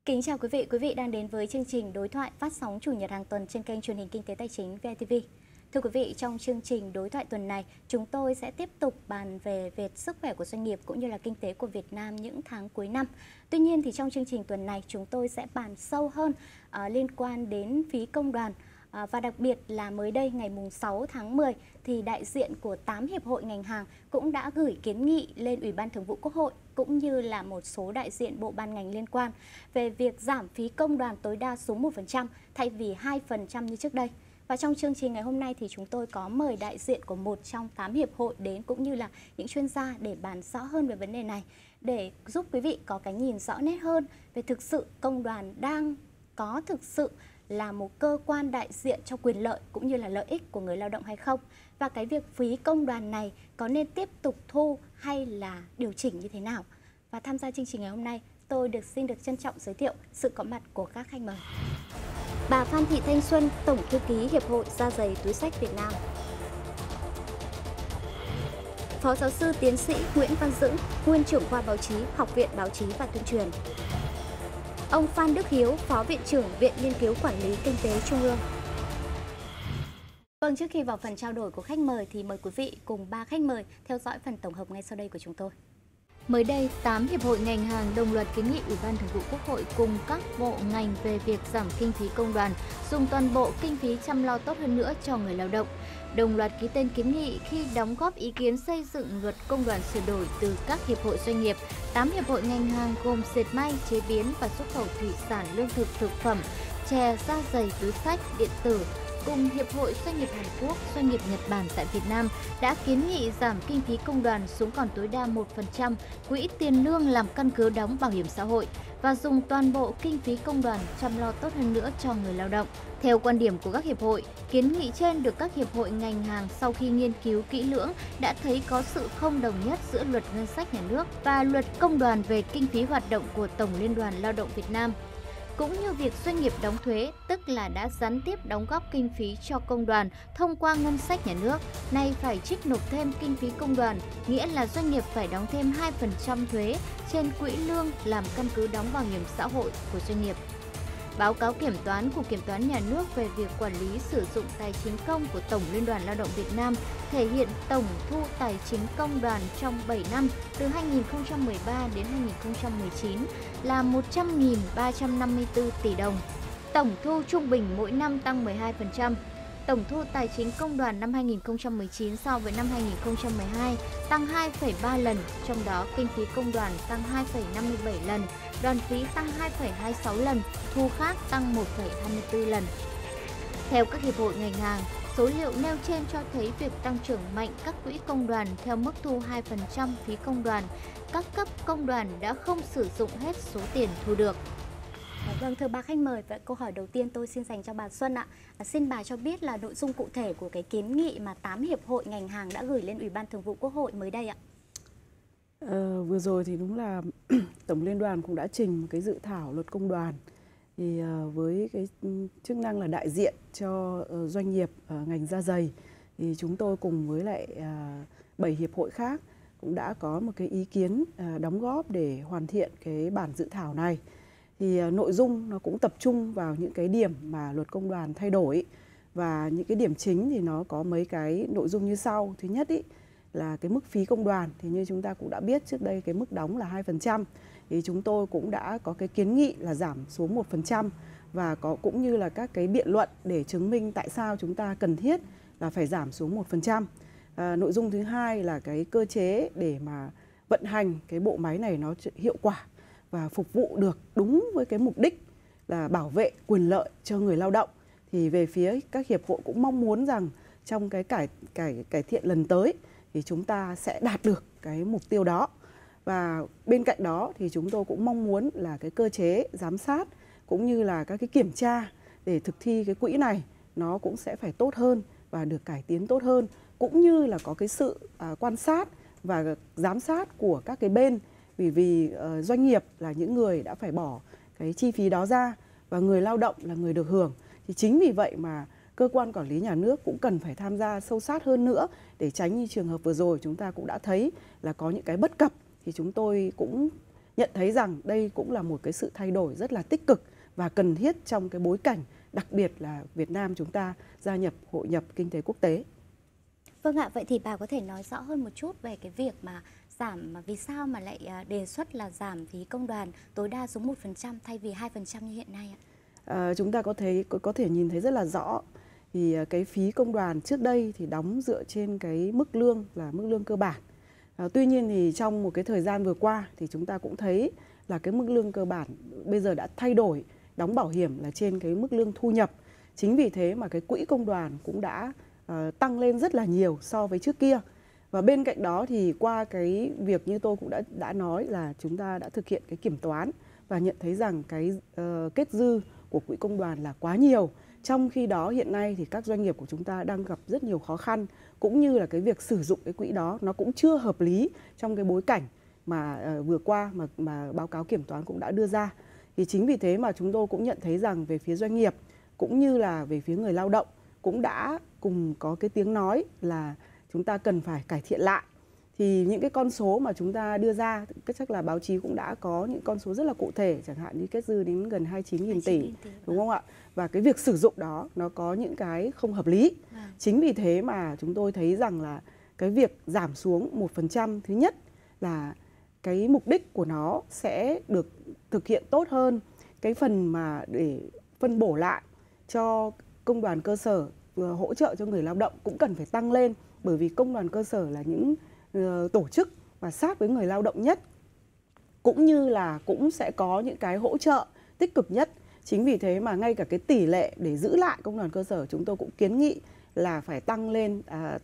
Kính chào quý vị đang đến với chương trình đối thoại phát sóng chủ nhật hàng tuần trên kênh truyền hình Kinh tế Tài chính VTV. Thưa quý vị, trong chương trình đối thoại tuần này, chúng tôi sẽ tiếp tục bàn về sức khỏe của doanh nghiệp cũng như là kinh tế của Việt Nam những tháng cuối năm. Tuy nhiên thì trong chương trình tuần này, chúng tôi sẽ bàn sâu hơn liên quan đến phí công đoàn. Và đặc biệt là mới đây ngày 6 tháng 10 thì đại diện của 8 hiệp hội ngành hàng cũng đã gửi kiến nghị lên Ủy ban Thường vụ Quốc hội cũng như là một số đại diện bộ ban ngành liên quan về việc giảm phí công đoàn tối đa xuống 1% thay vì 2% như trước đây. Và trong chương trình ngày hôm nay thì chúng tôi có mời đại diện của một trong 8 hiệp hội đến cũng như là những chuyên gia để bàn rõ hơn về vấn đề này, để giúp quý vị có cái nhìn rõ nét hơn về thực sự công đoàn đang có thực sự là một cơ quan đại diện cho quyền lợi cũng như là lợi ích của người lao động hay không, và cái việc phí công đoàn này có nên tiếp tục thu hay là điều chỉnh như thế nào. Và tham gia chương trình ngày hôm nay, tôi xin được trân trọng giới thiệu sự có mặt của các khách mời. Bà Phan Thị Thanh Xuân, Tổng thư ký Hiệp hội Da giày túi xách Việt Nam. Phó giáo sư tiến sĩ Nguyễn Văn Dững, nguyên trưởng khoa báo chí, Học viện Báo chí và Tuyên truyền. Ông Phan Đức Hiếu, Phó Viện trưởng Viện Nghiên cứu Quản lý Kinh tế Trung ương. Vâng, trước khi vào phần trao đổi của khách mời thì mời quý vị cùng 3 khách mời theo dõi phần tổng hợp ngay sau đây của chúng tôi. Mới đây, 8 hiệp hội ngành hàng đồng loạt kiến nghị Ủy ban Thường vụ Quốc hội cùng các bộ ngành về việc giảm kinh phí công đoàn, dùng toàn bộ kinh phí chăm lo tốt hơn nữa cho người lao động. Đồng loạt ký tên kiến nghị khi đóng góp ý kiến xây dựng luật công đoàn sửa đổi từ các hiệp hội doanh nghiệp. 8 hiệp hội ngành hàng gồm dệt may, chế biến và xuất khẩu thủy sản, lương thực, thực phẩm, chè, da giày, túi xách, điện tử, cùng Hiệp hội Doanh nghiệp Hàn Quốc, Doanh nghiệp Nhật Bản tại Việt Nam đã kiến nghị giảm kinh phí công đoàn xuống còn tối đa 1% quỹ tiền lương làm căn cứ đóng bảo hiểm xã hội và dùng toàn bộ kinh phí công đoàn chăm lo tốt hơn nữa cho người lao động. Theo quan điểm của các hiệp hội, kiến nghị trên được các hiệp hội ngành hàng sau khi nghiên cứu kỹ lưỡng đã thấy có sự không đồng nhất giữa luật ngân sách nhà nước và luật công đoàn về kinh phí hoạt động của Tổng Liên đoàn Lao động Việt Nam, cũng như việc doanh nghiệp đóng thuế, tức là đã gián tiếp đóng góp kinh phí cho công đoàn thông qua ngân sách nhà nước, nay phải trích nộp thêm kinh phí công đoàn, nghĩa là doanh nghiệp phải đóng thêm 2% thuế trên quỹ lương làm căn cứ đóng bảo hiểm xã hội của doanh nghiệp. Báo cáo kiểm toán của Kiểm toán Nhà nước về việc quản lý sử dụng tài chính công của Tổng Liên đoàn Lao động Việt Nam thể hiện tổng thu tài chính công đoàn trong 7 năm từ 2013 đến 2019 là 100.354 tỷ đồng. Tổng thu trung bình mỗi năm tăng 12%. Tổng thu tài chính công đoàn năm 2019 so với năm 2012 tăng 2,3 lần, trong đó kinh phí công đoàn tăng 2,57 lần, đoàn phí tăng 2,26 lần, thu khác tăng 1,24 lần. Theo các hiệp hội ngành hàng, số liệu nêu trên cho thấy việc tăng trưởng mạnh các quỹ công đoàn theo mức thu 2% phí công đoàn, các cấp công đoàn đã không sử dụng hết số tiền thu được. Vâng, thưa ba khách mời, vậy câu hỏi đầu tiên tôi xin dành cho bà Xuân ạ. Xin bà cho biết là nội dung cụ thể của cái kiến nghị mà 8 hiệp hội ngành hàng đã gửi lên Ủy ban Thường vụ Quốc hội mới đây ạ. Vừa rồi thì đúng là Tổng Liên đoàn cũng đã trình một cái dự thảo luật công đoàn thì với cái chức năng là đại diện cho doanh nghiệp ngành da giày, thì chúng tôi cùng với lại 7 hiệp hội khác cũng đã có một cái ý kiến đóng góp để hoàn thiện cái bản dự thảo này. Thì nội dung nó cũng tập trung vào những cái điểm mà luật công đoàn thay đổi, và những cái điểm chính thì nó có mấy cái nội dung như sau. Thứ nhất ý, là cái mức phí công đoàn thì như chúng ta cũng đã biết trước đây cái mức đóng là 2%, thì chúng tôi cũng đã có cái kiến nghị là giảm xuống 1%, và cũng như là các cái biện luận để chứng minh tại sao chúng ta cần thiết là phải giảm xuống 1%. Nội dung thứ hai là cái cơ chế để mà vận hành cái bộ máy này nó hiệu quả và phục vụ được đúng với cái mục đích là bảo vệ quyền lợi cho người lao động. Thì về phía các hiệp hội cũng mong muốn rằng trong cái cải thiện lần tới thì chúng ta sẽ đạt được cái mục tiêu đó. Và bên cạnh đó thì chúng tôi cũng mong muốn là cái cơ chế giám sát cũng như là các cái kiểm tra để thực thi cái quỹ này nó cũng sẽ phải tốt hơn và được cải tiến tốt hơn, cũng như là có cái sự quan sát và giám sát của các cái bên, vì doanh nghiệp là những người đã phải bỏ cái chi phí đó ra và người lao động là người được hưởng. Thì chính vì vậy mà cơ quan quản lý nhà nước cũng cần phải tham gia sâu sát hơn nữa để tránh như trường hợp vừa rồi chúng ta cũng đã thấy là có những cái bất cập, thì chúng tôi cũng nhận thấy rằng đây cũng là một cái sự thay đổi rất là tích cực và cần thiết trong cái bối cảnh đặc biệt là Việt Nam chúng ta gia nhập hội nhập kinh tế quốc tế. Vâng ạ, vậy thì bà có thể nói rõ hơn một chút về cái việc mà vì sao mà lại đề xuất là giảm phí công đoàn tối đa xuống 1% thay vì 2% như hiện nay ạ? Chúng ta có thể nhìn thấy rất là rõ, thì cái phí công đoàn trước đây thì đóng dựa trên cái mức lương là mức lương cơ bản. Tuy nhiên thì trong một cái thời gian vừa qua thì chúng ta cũng thấy là cái mức lương cơ bản bây giờ đã thay đổi, đóng bảo hiểm là trên cái mức lương thu nhập. Chính vì thế mà cái quỹ công đoàn cũng đã tăng lên rất là nhiều so với trước kia. Và bên cạnh đó thì qua cái việc như tôi cũng đã nói là chúng ta đã thực hiện cái kiểm toán và nhận thấy rằng cái kết dư của quỹ công đoàn là quá nhiều. Trong khi đó hiện nay thì các doanh nghiệp của chúng ta đang gặp rất nhiều khó khăn, cũng như là cái việc sử dụng cái quỹ đó nó cũng chưa hợp lý trong cái bối cảnh mà vừa qua mà báo cáo kiểm toán cũng đã đưa ra. Thì chính vì thế mà chúng tôi cũng nhận thấy rằng về phía doanh nghiệp cũng như là về phía người lao động cũng đã cùng có cái tiếng nói là chúng ta cần phải cải thiện lại. Thì những cái con số mà chúng ta đưa ra, chắc là báo chí cũng đã có những con số rất là cụ thể, chẳng hạn như kết dư đến gần 29.000 tỷ, đúng không ạ? Và cái việc sử dụng đó nó có những cái không hợp lý. Chính vì thế mà chúng tôi thấy rằng là cái việc giảm xuống 1%, thứ nhất là cái mục đích của nó sẽ được thực hiện tốt hơn. Cái phần mà để phân bổ lại cho công đoàn cơ sở, hỗ trợ cho người lao động cũng cần phải tăng lên, bởi vì công đoàn cơ sở là những tổ chức và sát với người lao động nhất, cũng như là cũng sẽ có những cái hỗ trợ tích cực nhất. Chính vì thế mà ngay cả cái tỷ lệ để giữ lại công đoàn cơ sở chúng tôi cũng kiến nghị là phải tăng lên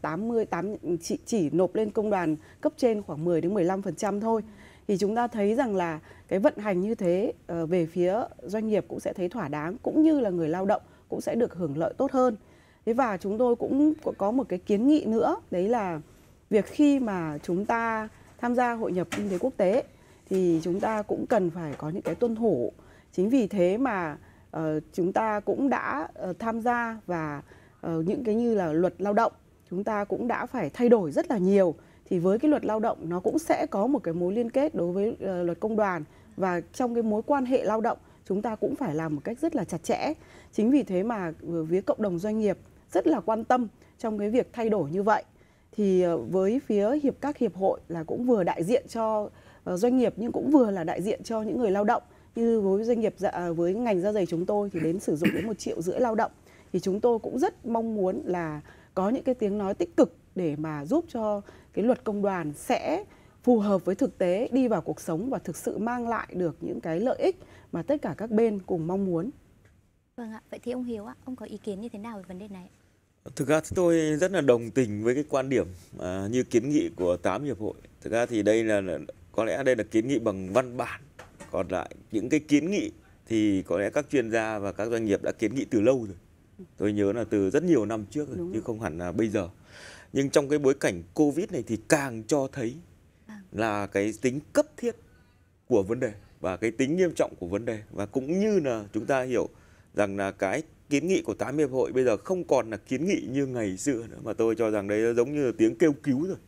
chỉ nộp lên công đoàn cấp trên khoảng 10 đến 15% thôi. Thì chúng ta thấy rằng là cái vận hành như thế về phía doanh nghiệp cũng sẽ thấy thỏa đáng, cũng như là người lao động cũng sẽ được hưởng lợi tốt hơn. Thế và chúng tôi cũng có một cái kiến nghị nữa, đấy là việc khi mà chúng ta tham gia hội nhập kinh tế quốc tế thì chúng ta cũng cần phải có những cái tuân thủ. Chính vì thế mà chúng ta cũng đã tham gia và những cái như là luật lao động chúng ta cũng đã phải thay đổi rất là nhiều. Thì với cái luật lao động nó cũng sẽ có một cái mối liên kết đối với luật công đoàn, và trong cái mối quan hệ lao động chúng ta cũng phải làm một cách rất là chặt chẽ. Chính vì thế mà phía cộng đồng doanh nghiệp rất là quan tâm trong cái việc thay đổi như vậy. Thì với phía các hiệp hội là cũng vừa đại diện cho doanh nghiệp nhưng cũng vừa là đại diện cho những người lao động. Như với doanh nghiệp với ngành da giày chúng tôi thì đến sử dụng đến 1,5 triệu lao động, thì chúng tôi cũng rất mong muốn là có những cái tiếng nói tích cực để mà giúp cho cái luật công đoàn sẽ phù hợp với thực tế, đi vào cuộc sống và thực sự mang lại được những cái lợi ích mà tất cả các bên cùng mong muốn. Vâng ạ, vậy thì ông Hiếu ạ, ông có ý kiến như thế nào về vấn đề này? Thực ra thì tôi rất là đồng tình với cái quan điểm như kiến nghị của 8 hiệp hội. Thực ra thì đây là có lẽ đây là kiến nghị bằng văn bản. Còn lại những cái kiến nghị thì có lẽ các chuyên gia và các doanh nghiệp đã kiến nghị từ lâu rồi. Tôi nhớ là từ rất nhiều năm trước rồi, chứ không hẳn là bây giờ. Nhưng trong cái bối cảnh Covid này thì càng cho thấy là cái tính cấp thiết của vấn đề và cái tính nghiêm trọng của vấn đề. Và cũng như là chúng ta hiểu rằng là cái kiến nghị của 8 hiệp hội bây giờ không còn là kiến nghị như ngày xưa nữa, mà tôi cho rằng đấy giống như là tiếng kêu cứu rồi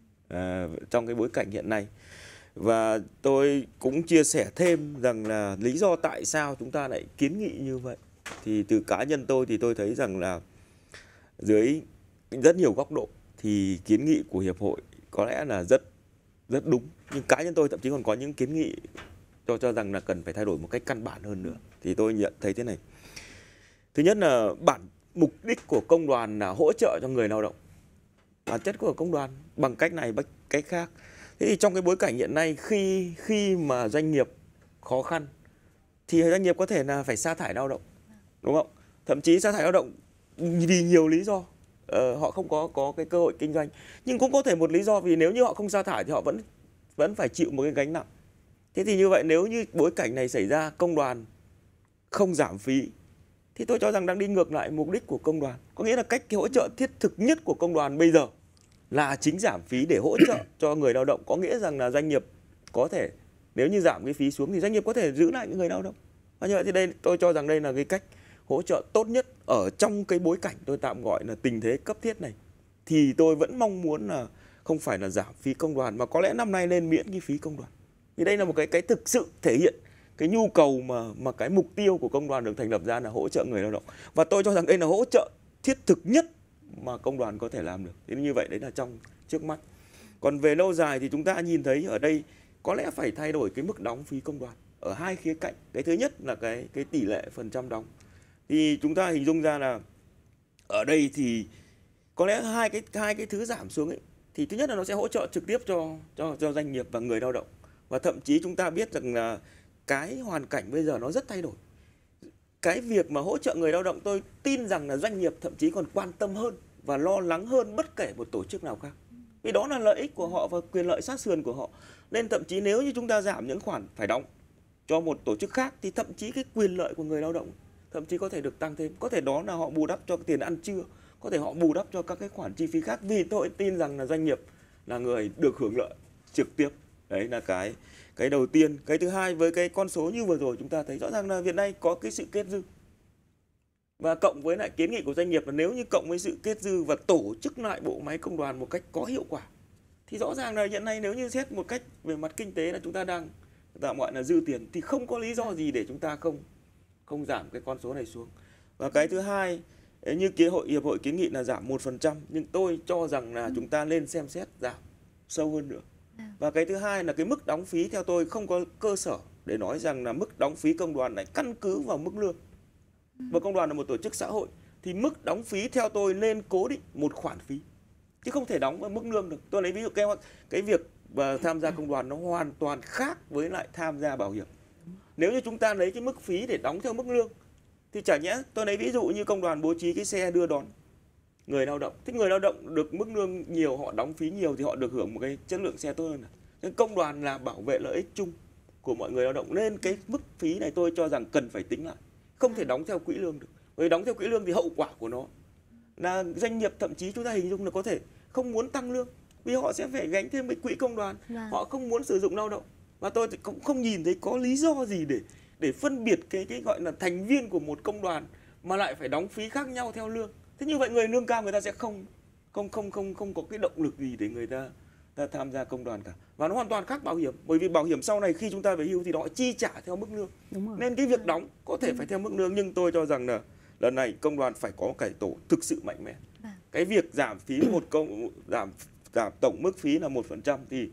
trong cái bối cảnh hiện nay. Và tôi cũng chia sẻ thêm rằng là lý do tại sao chúng ta lại kiến nghị như vậy. Thì từ cá nhân tôi thì tôi thấy rằng là dưới rất nhiều góc độ thì kiến nghị của hiệp hội có lẽ là rất đúng. Nhưng cá nhân tôi thậm chí còn có những kiến nghị cho rằng là cần phải thay đổi một cách căn bản hơn nữa. Thì tôi nhận thấy thế này. Thứ nhất là mục đích của công đoàn là hỗ trợ cho người lao động. Bản chất của công đoàn bằng cách này bằng cách khác. Thế thì trong cái bối cảnh hiện nay khi mà doanh nghiệp khó khăn thì doanh nghiệp có thể là phải sa thải lao động, đúng không? Thậm chí sa thải lao động vì nhiều lý do. Họ không có cái cơ hội kinh doanh. Nhưng cũng có thể một lý do vì nếu như họ không sa thải thì họ vẫn phải chịu một cái gánh nặng. Thế thì như vậy nếu như bối cảnh này xảy ra, công đoàn không giảm phí thì tôi cho rằng đang đi ngược lại mục đích của công đoàn. Có nghĩa là cách hỗ trợ thiết thực nhất của công đoàn bây giờ là chính giảm phí để hỗ trợ cho người lao động. Có nghĩa rằng là doanh nghiệp có thể, nếu như giảm cái phí xuống thì doanh nghiệp có thể giữ lại những người lao động. Và như vậy thì đây tôi cho rằng đây là cái cách hỗ trợ tốt nhất ở trong cái bối cảnh tôi tạm gọi là tình thế cấp thiết này. Thì tôi vẫn mong muốn là không phải là giảm phí công đoàn, mà có lẽ năm nay nên miễn cái phí công đoàn. Thì đây là một cái thực sự thể hiện cái nhu cầu mà cái mục tiêu của công đoàn được thành lập ra là hỗ trợ người lao động. Và tôi cho rằng đây là hỗ trợ thiết thực nhất mà công đoàn có thể làm được. Thế như vậy đấy là trong trước mắt. Còn về lâu dài thì chúng ta nhìn thấy ở đây có lẽ phải thay đổi cái mức đóng phí công đoàn ở hai khía cạnh. Cái thứ nhất là cái tỷ lệ phần trăm đóng. Thì chúng ta hình dung ra là ở đây thì có lẽ hai cái thứ giảm xuống ấy, thì thứ nhất là nó sẽ hỗ trợ trực tiếp cho doanh nghiệp và người lao động. Và thậm chí chúng ta biết rằng là cái hoàn cảnh bây giờ nó rất thay đổi. Cái việc mà hỗ trợ người lao động, tôi tin rằng là doanh nghiệp thậm chí còn quan tâm hơn và lo lắng hơn bất kể một tổ chức nào khác. Vì đó là lợi ích của họ và quyền lợi sát sườn của họ. Nên thậm chí nếu như chúng ta giảm những khoản phải đóng cho một tổ chức khác thì thậm chí cái quyền lợi của người lao động thậm chí có thể được tăng thêm. Có thể đó là họ bù đắp cho tiền ăn trưa, có thể họ bù đắp cho các cái khoản chi phí khác. Vì tôi tin rằng là doanh nghiệp là người được hưởng lợi trực tiếp. Đấy là cái đầu tiên. Cái thứ hai, với cái con số như vừa rồi chúng ta thấy rõ ràng là hiện nay có cái sự kết dư. Và cộng với lại kiến nghị của doanh nghiệp là nếu như cộng với sự kết dư và tổ chức lại bộ máy công đoàn một cách có hiệu quả thì rõ ràng là hiện nay nếu như xét một cách về mặt kinh tế là chúng ta đang tạm gọi là dư tiền thì không có lý do gì để chúng ta không giảm cái con số này xuống. Và cái thứ hai, như hiệp hội kiến nghị là giảm 1%, nhưng tôi cho rằng là chúng ta nên xem xét giảm sâu hơn nữa. Và cái thứ hai là cái mức đóng phí theo tôi không có cơ sở để nói rằng là mức đóng phí công đoàn này căn cứ vào mức lương. Và công đoàn là một tổ chức xã hội thì mức đóng phí theo tôi nên cố định một khoản phí chứ không thể đóng vào mức lương được. Tôi lấy ví dụ cái việc tham gia công đoàn nó hoàn toàn khác với lại tham gia bảo hiểm. Nếu như chúng ta lấy cái mức phí để đóng theo mức lương thì chả nhẽ tôi lấy ví dụ như công đoàn bố trí cái xe đưa đón người lao động. Thế người lao động được mức lương nhiều, họ đóng phí nhiều thì họ được hưởng một cái chất lượng xe tốt hơn. Nên công đoàn là bảo vệ lợi ích chung của mọi người lao động, nên cái mức phí này tôi cho rằng cần phải tính lại. Không thể đóng theo quỹ lương được. Bởi đóng theo quỹ lương thì hậu quả của nó là doanh nghiệp thậm chí chúng ta hình dung là có thể không muốn tăng lương vì họ sẽ phải gánh thêm cái quỹ công đoàn. Họ không muốn sử dụng lao động. Và tôi cũng không nhìn thấy có lý do gì để phân biệt cái gọi là thành viên của một công đoàn mà lại phải đóng phí khác nhau theo lương. Thế như vậy người lương cao người ta sẽ không có cái động lực gì để người ta tham gia công đoàn cả. Và nó hoàn toàn khác bảo hiểm, bởi vì bảo hiểm sau này khi chúng ta về hưu thì họ chi trả theo mức lương. Nên cái việc đóng có thể phải theo mức lương, nhưng tôi cho rằng là lần này công đoàn phải có cải tổ thực sự mạnh mẽ. Cái việc giảm phí giảm tổng mức phí là 1% thì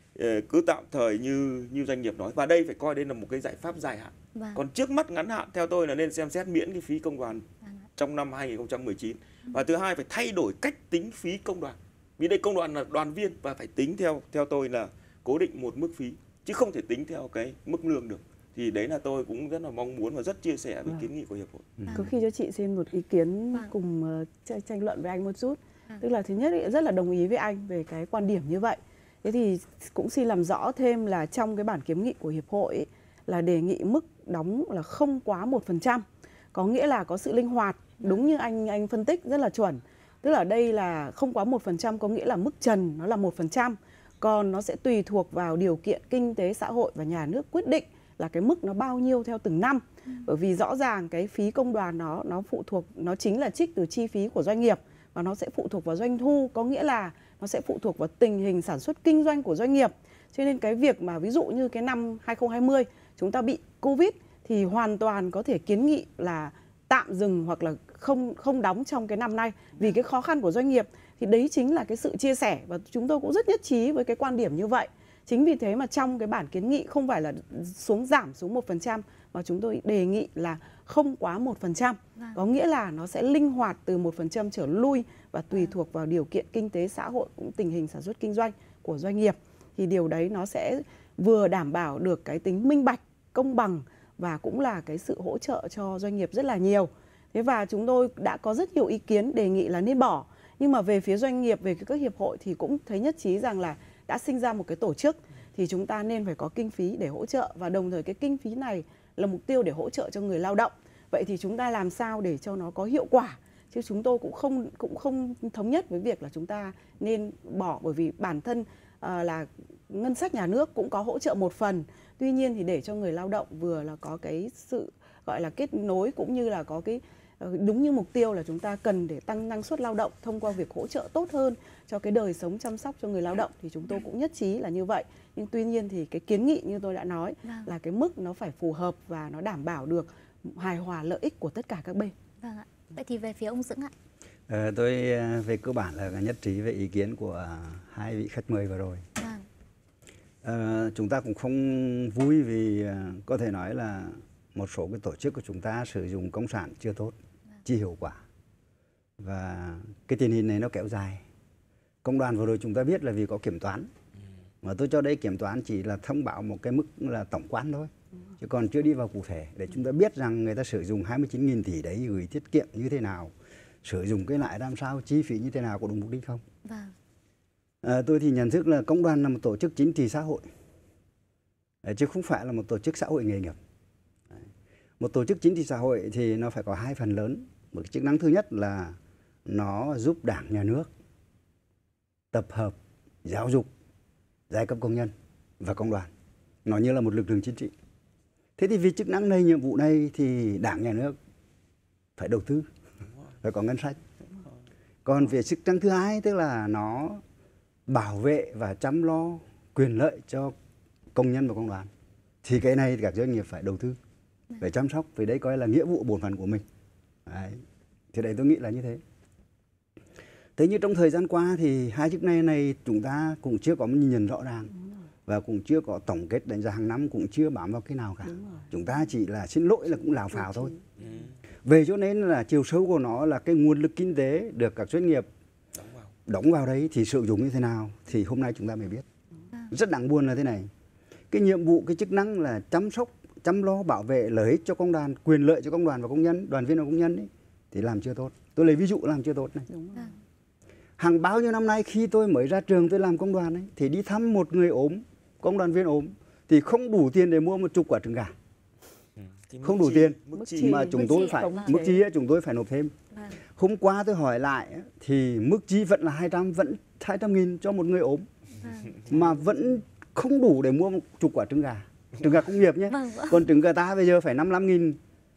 cứ tạm thời như doanh nghiệp nói, và đây phải coi đây là một cái giải pháp dài hạn. Còn trước mắt ngắn hạn theo tôi là nên xem xét miễn cái phí công đoàn trong năm 2019. Và thứ hai phải thay đổi cách tính phí công đoàn. Vì đây công đoàn là đoàn viên và phải tính theo tôi là cố định một mức phí chứ không thể tính theo cái mức lương được. Thì đấy là tôi cũng rất là mong muốn và rất chia sẻ với kiến nghị của hiệp hội. Có khi cho chị xin một ý kiến cùng tranh luận với anh một chút. Tức là thứ nhất rất là đồng ý với anh về cái quan điểm như vậy. Thế thì cũng xin làm rõ thêm là trong cái bản kiến nghị của hiệp hội là đề nghị mức đóng là không quá 1%. Có nghĩa là có sự linh hoạt, đúng như anh phân tích rất là chuẩn. Tức là đây là không quá 1%, có nghĩa là mức trần nó là 1%. Còn nó sẽ tùy thuộc vào điều kiện kinh tế xã hội và nhà nước quyết định là cái mức nó bao nhiêu theo từng năm. Bởi vì rõ ràng cái phí công đoàn nó phụ thuộc, nó chính là trích từ chi phí của doanh nghiệp và nó sẽ phụ thuộc vào doanh thu, có nghĩa là nó sẽ phụ thuộc vào tình hình sản xuất kinh doanh của doanh nghiệp. Cho nên cái việc mà ví dụ như cái năm 2020 chúng ta bị Covid thì hoàn toàn có thể kiến nghị là tạm dừng hoặc là không đóng trong cái năm nay vì cái khó khăn của doanh nghiệp. Thì đấy chính là cái sự chia sẻ và chúng tôi cũng rất nhất trí với cái quan điểm như vậy. Chính vì thế mà trong cái bản kiến nghị không phải là giảm xuống 1% mà chúng tôi đề nghị là không quá 1%. Có nghĩa là nó sẽ linh hoạt từ 1% trở lui và tùy thuộc vào điều kiện kinh tế xã hội cũng tình hình sản xuất kinh doanh của doanh nghiệp. Thì điều đấy nó sẽ vừa đảm bảo được cái tính minh bạch, công bằng và cũng là cái sự hỗ trợ cho doanh nghiệp rất là nhiều. Thế và chúng tôi đã có rất nhiều ý kiến đề nghị là nên bỏ. Nhưng mà về phía doanh nghiệp, về phía các hiệp hội thì cũng thấy nhất trí rằng là đã sinh ra một cái tổ chức thì chúng ta nên phải có kinh phí để hỗ trợ, và đồng thời cái kinh phí này là mục tiêu để hỗ trợ cho người lao động. Vậy thì chúng ta làm sao để cho nó có hiệu quả? Chứ chúng tôi cũng không thống nhất với việc là chúng ta nên bỏ, bởi vì bản thân là ngân sách nhà nước cũng có hỗ trợ một phần. Tuy nhiên thì để cho người lao động vừa là có cái sự gọi là kết nối cũng như là có cái đúng như mục tiêu là chúng ta cần để tăng năng suất lao động thông qua việc hỗ trợ tốt hơn cho cái đời sống chăm sóc cho người lao động, thì chúng tôi cũng nhất trí là như vậy. Nhưng tuy nhiên thì cái kiến nghị như tôi đã nói là cái mức nó phải phù hợp và nó đảm bảo được hài hòa lợi ích của tất cả các bên. Vâng ạ. Vậy thì về phía ông Dững ạ. Tôi về cơ bản là nhất trí với ý kiến của hai vị khách mời vừa rồi. Chúng ta cũng không vui vì có thể nói là một số cái tổ chức của chúng ta sử dụng công sản chưa tốt, chưa hiệu quả. Và cái tình hình này nó kéo dài. Công đoàn vừa rồi chúng ta biết là vì có kiểm toán. Mà tôi cho đây kiểm toán chỉ là thông báo một cái mức là tổng quán thôi. Chứ còn chưa đi vào cụ thể để chúng ta biết rằng người ta sử dụng 29.000 tỷ đấy gửi tiết kiệm như thế nào, sử dụng cái lại làm sao, chi phí như thế nào, có đúng mục đích không. Tôi thì nhận thức là công đoàn là một tổ chức chính trị xã hội, chứ không phải là một tổ chức xã hội nghề nghiệp. Một tổ chức chính trị xã hội thì nó phải có hai phần lớn. Một cái chức năng thứ nhất là nó giúp Đảng, Nhà nước tập hợp, giáo dục giai cấp công nhân và công đoàn. Nó như là một lực lượng chính trị. Thế thì vì chức năng này, nhiệm vụ này thì Đảng, Nhà nước phải đầu tư, phải có ngân sách. Còn về chức năng thứ hai tức là nó bảo vệ và chăm lo quyền lợi cho công nhân và công đoàn. Thì cái này thì các doanh nghiệp phải đầu tư, phải chăm sóc, vì đấy coi là nghĩa vụ bổn phận của mình. Đấy. Thì đấy tôi nghĩ là như thế. Thế nhưng trong thời gian qua thì hai chức năng này chúng ta cũng chưa có một nhìn nhận rõ ràng. Và cũng chưa có tổng kết đánh giá hàng năm, cũng chưa bám vào cái nào cả. Chúng ta chỉ là xin lỗi là cũng lào phào thôi. Về cho nên là chiều sâu của nó là cái nguồn lực kinh tế được các doanh nghiệp đóng vào đấy thì sử dụng như thế nào thì hôm nay chúng ta mới biết. Rất đáng buồn là thế này. Cái nhiệm vụ, cái chức năng là chăm sóc, chăm lo, bảo vệ lợi ích cho công đoàn, quyền lợi cho công đoàn và công nhân, đoàn viên và công nhân ấy, thì làm chưa tốt. Tôi lấy ví dụ làm chưa tốt này. Hàng bao nhiêu năm nay khi tôi mới ra trường tôi làm công đoàn ấy, thì đi thăm một người ốm, công đoàn viên ốm, thì không đủ tiền để mua một chục quả trứng gà. Không đủ tiền mà chúng tôi phải mức chi chúng tôi phải nộp thêm. Hôm qua tôi hỏi lại thì mức chi vẫn là 200.000 cho một người ốm, mà vẫn không đủ để mua một chục quả trứng gà công nghiệp nhé. Còn trứng gà ta bây giờ phải 55.000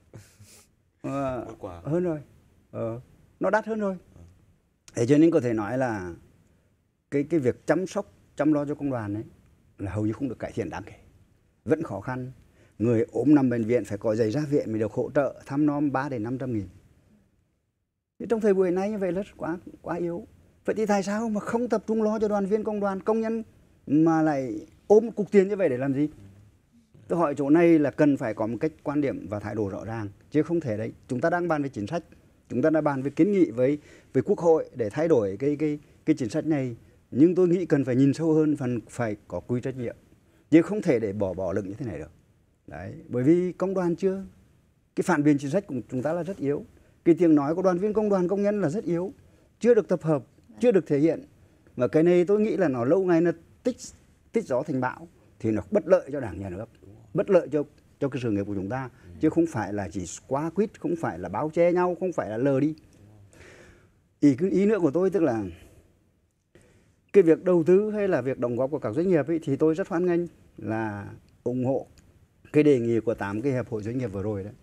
hơn rồi. Nó đắt hơn rồi. Thế cho nên có thể nói là cái việc chăm sóc, chăm lo cho công đoàn ấy là hầu như không được cải thiện đáng kể. Vẫn khó khăn. Người ốm nằm bệnh viện phải có giấy ra viện mới được hỗ trợ thăm nom 3 đến 500.000. Thì trong thời buổi này như vậy là quá yếu. Vậy thì tại sao mà không tập trung lo cho đoàn viên công đoàn, công nhân mà lại ôm một cục tiền như vậy để làm gì? Tôi hỏi chỗ này là cần phải có một cách quan điểm và thái độ rõ ràng, chứ không thể đấy. Chúng ta đang bàn về chính sách, chúng ta đã bàn về kiến nghị với Quốc hội để thay đổi cái chính sách này, nhưng tôi nghĩ cần phải nhìn sâu hơn, phần phải có quy trách nhiệm, chứ không thể để bỏ lửng như thế này được. Đấy, bởi vì công đoàn chưa, cái phản biện chính sách của chúng ta là rất yếu, cái tiếng nói của đoàn viên công đoàn công nhân là rất yếu, chưa được tập hợp, chưa được thể hiện, và cái này tôi nghĩ là nó lâu ngày nó tích gió thành bão thì nó bất lợi cho Đảng, Nhà nước, bất lợi cho cái sự nghiệp của chúng ta, chứ không phải là chỉ quá quýt, không phải là báo che nhau, không phải là lờ đi. Ý nữa của tôi tức là cái việc đầu tư hay là việc đóng góp của các doanh nghiệp ấy, thì tôi rất hoan nghênh là ủng hộ cái đề nghị của 8 cái hiệp hội doanh nghiệp vừa rồi đấy.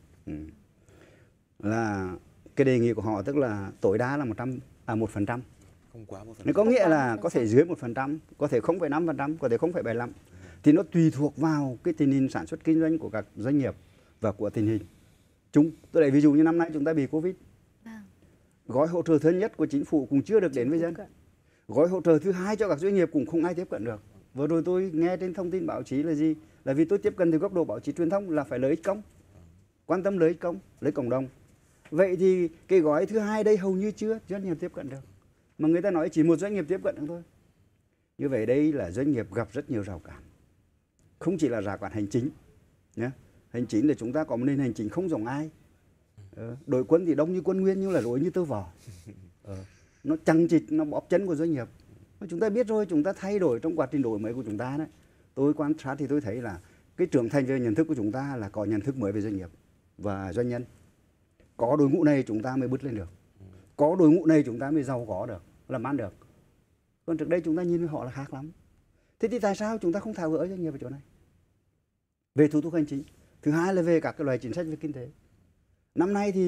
Là cái đề nghị của họ tức là tối đa là 1%. Không quá 1%. Nó có nghĩa là có thể dưới 1%, có thể 0,5%, có thể 0,75%. Thì nó tùy thuộc vào cái tình hình sản xuất kinh doanh của các doanh nghiệp và của tình hình chung. Tôi lấy ví dụ như năm nay chúng ta bị Covid. Gói hỗ trợ thứ nhất của chính phủ cũng chưa được đến với dân. Gói hỗ trợ thứ hai cho các doanh nghiệp cũng không ai tiếp cận được. Vừa rồi tôi nghe trên thông tin báo chí là gì? Là vì tôi tiếp cận từ góc độ báo chí truyền thông là phải lợi ích công, quan tâm lợi ích công, lợi ích cộng đồng. Vậy thì cái gói thứ hai đây hầu như chưa doanh nghiệp tiếp cận được. Mà người ta nói chỉ một doanh nghiệp tiếp cận được thôi. Như vậy đây là doanh nghiệp gặp rất nhiều rào cản. Không chỉ là rào cản hành chính nhé. Hành chính là chúng ta có một nền hành chính không giống ai. Đội quân thì đông như quân Nguyên nhưng là rối như tơ vò. Nó chằng chịt, nó bóp chân của doanh nghiệp. Chúng ta biết rồi, chúng ta thay đổi trong quá trình đổi mới của chúng ta đấy. Tôi quan sát thì tôi thấy là cái trưởng thành về nhận thức của chúng ta là có nhận thức mới về doanh nghiệp và doanh nhân. Có đội ngũ này chúng ta mới bứt lên được. Có đội ngũ này chúng ta mới giàu có được, làm ăn được. Còn trước đây chúng ta nhìn với họ là khác lắm. Thế thì tại sao chúng ta không tháo gỡ doanh nghiệp ở chỗ này? Về thủ tục hành chính. Thứ hai là về các cái loại chính sách về kinh tế. Năm nay thì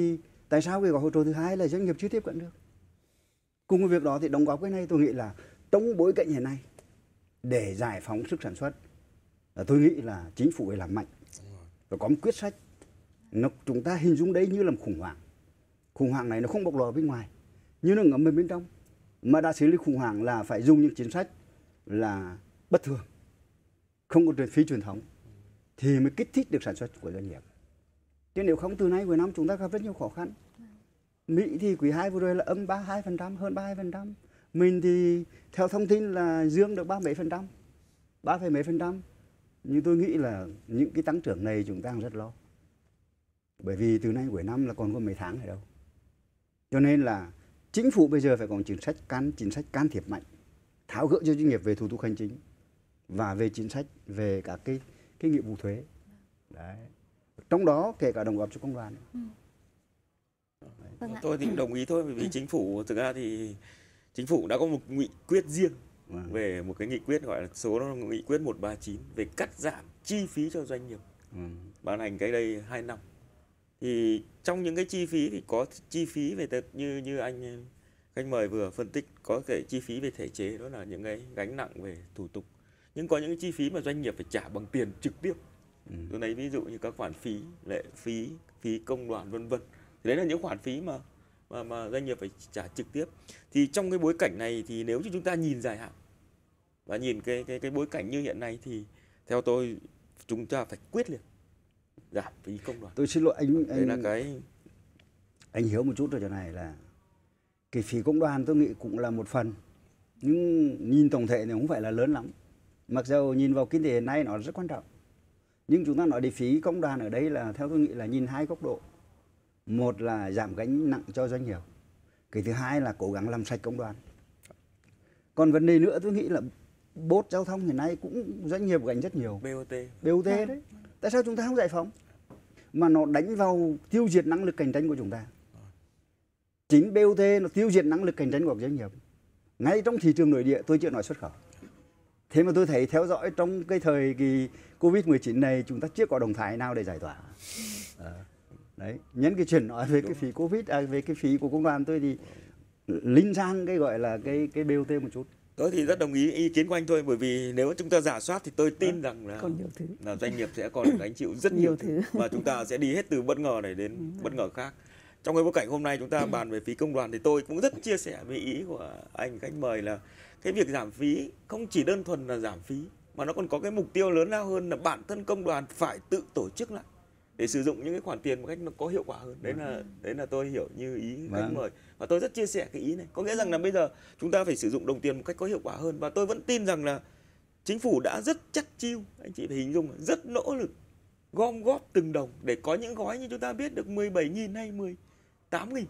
Tại sao cái gói hỗ trợ thứ hai là doanh nghiệp chưa tiếp cận được? Cùng với việc đó thì đóng góp cái này tôi nghĩ là trong bối cảnh hiện nay để giải phóng sức sản xuất, tôi nghĩ là chính phủ phải làm mạnh và có một quyết sách. Chúng ta hình dung đấy như là một khủng hoảng. Khủng hoảng này nó không bộc lộ bên ngoài, nhưng nó ngấm bên trong. Mà đã xử lý khủng hoảng là phải dùng những chính sách là bất thường, không có phi truyền thống thì mới kích thích được sản xuất của doanh nghiệp. Chứ nếu không từ nay cuối năm chúng ta gặp rất nhiều khó khăn. Mỹ thì quý 2 vừa rồi là âm 32%, hơn 32%. Mình thì theo thông tin là dương được 37%, 3 mấy %. Nhưng tôi nghĩ là những cái tăng trưởng này chúng ta rất lo. Bởi vì từ nay cuối năm là còn có mấy tháng nữa đâu. Cho nên là chính phủ bây giờ phải có chính sách can thiệp mạnh, tháo gỡ cho doanh nghiệp về thủ tục hành chính và về chính sách về các cái nghĩa vụ thuế. Đấy. Trong đó kể cả đóng góp cho công đoàn. Tôi thì đồng ý thôi, bởi vì chính phủ thực ra thì chính phủ đã có một nghị quyết riêng về một cái nghị quyết gọi là số nó nghị quyết 139 về cắt giảm chi phí cho doanh nghiệp, ban hành cái đây 2 năm. Thì trong những cái chi phí thì có chi phí về như anh khách mời vừa phân tích, có thể chi phí về thể chế, đó là những cái gánh nặng về thủ tục. Nhưng có những cái chi phí mà doanh nghiệp phải trả bằng tiền trực tiếp. Tôi lấy ví dụ như các khoản phí, lệ phí, phí công đoàn vân vân. Thì đấy là những khoản phí mà doanh nghiệp phải trả trực tiếp. Thì trong cái bối cảnh này thì nếu như chúng ta nhìn dài hạn và nhìn cái bối cảnh như hiện nay thì theo tôi chúng ta phải quyết liệt giảm phí công đoàn. Tôi xin lỗi anh Hiếu một chút rồi chỗ này là cái phí công đoàn tôi nghĩ cũng là một phần, nhưng nhìn tổng thể thì không phải là lớn lắm. Mặc dù nhìn vào kinh tế hiện nay nó rất quan trọng, nhưng chúng ta nói đến phí công đoàn ở đây là theo tôi nghĩ là nhìn hai góc độ. Một là giảm gánh nặng cho doanh nghiệp, cái thứ hai là cố gắng làm sạch công đoàn. Còn vấn đề nữa tôi nghĩ là bốt giao thông hiện nay cũng doanh nghiệp gánh rất nhiều. BOT đấy. Tại sao chúng ta không giải phóng? Mà nó đánh vào tiêu diệt năng lực cạnh tranh của chúng ta. Chính BOT nó tiêu diệt năng lực cạnh tranh của doanh nghiệp. Ngay trong thị trường nội địa tôi chưa nói xuất khẩu. Thế mà tôi thấy theo dõi trong cái thời kỳ Covid-19 này chúng ta chưa có động thái nào để giải tỏa. Đấy, nhân cái chuyện nói về cái phí Covid, về cái phí của công đoàn tôi thì linh sang cái gọi là cái BOT một chút. Tôi thì rất đồng ý ý kiến của anh thôi, bởi vì nếu chúng ta rà soát thì tôi tin rằng là doanh nghiệp sẽ còn gánh chịu rất nhiều thứ mà chúng ta sẽ đi hết từ bất ngờ này đến bất ngờ khác. Trong cái bối cảnh hôm nay chúng ta bàn về phí công đoàn thì tôi cũng rất chia sẻ với ý của anh khách mời là cái việc giảm phí không chỉ đơn thuần là giảm phí mà nó còn có cái mục tiêu lớn lao hơn là bản thân công đoàn phải tự tổ chức lại để sử dụng những cái khoản tiền một cách nó có hiệu quả hơn. Đấy là tôi hiểu như ý khách mời và tôi rất chia sẻ cái ý này. Có nghĩa rằng là bây giờ chúng ta phải sử dụng đồng tiền một cách có hiệu quả hơn, và tôi vẫn tin rằng là chính phủ đã rất chắc chiu, anh chị phải hình dung rất nỗ lực gom góp từng đồng để có những gói như chúng ta biết được 17.000 hay 18.000,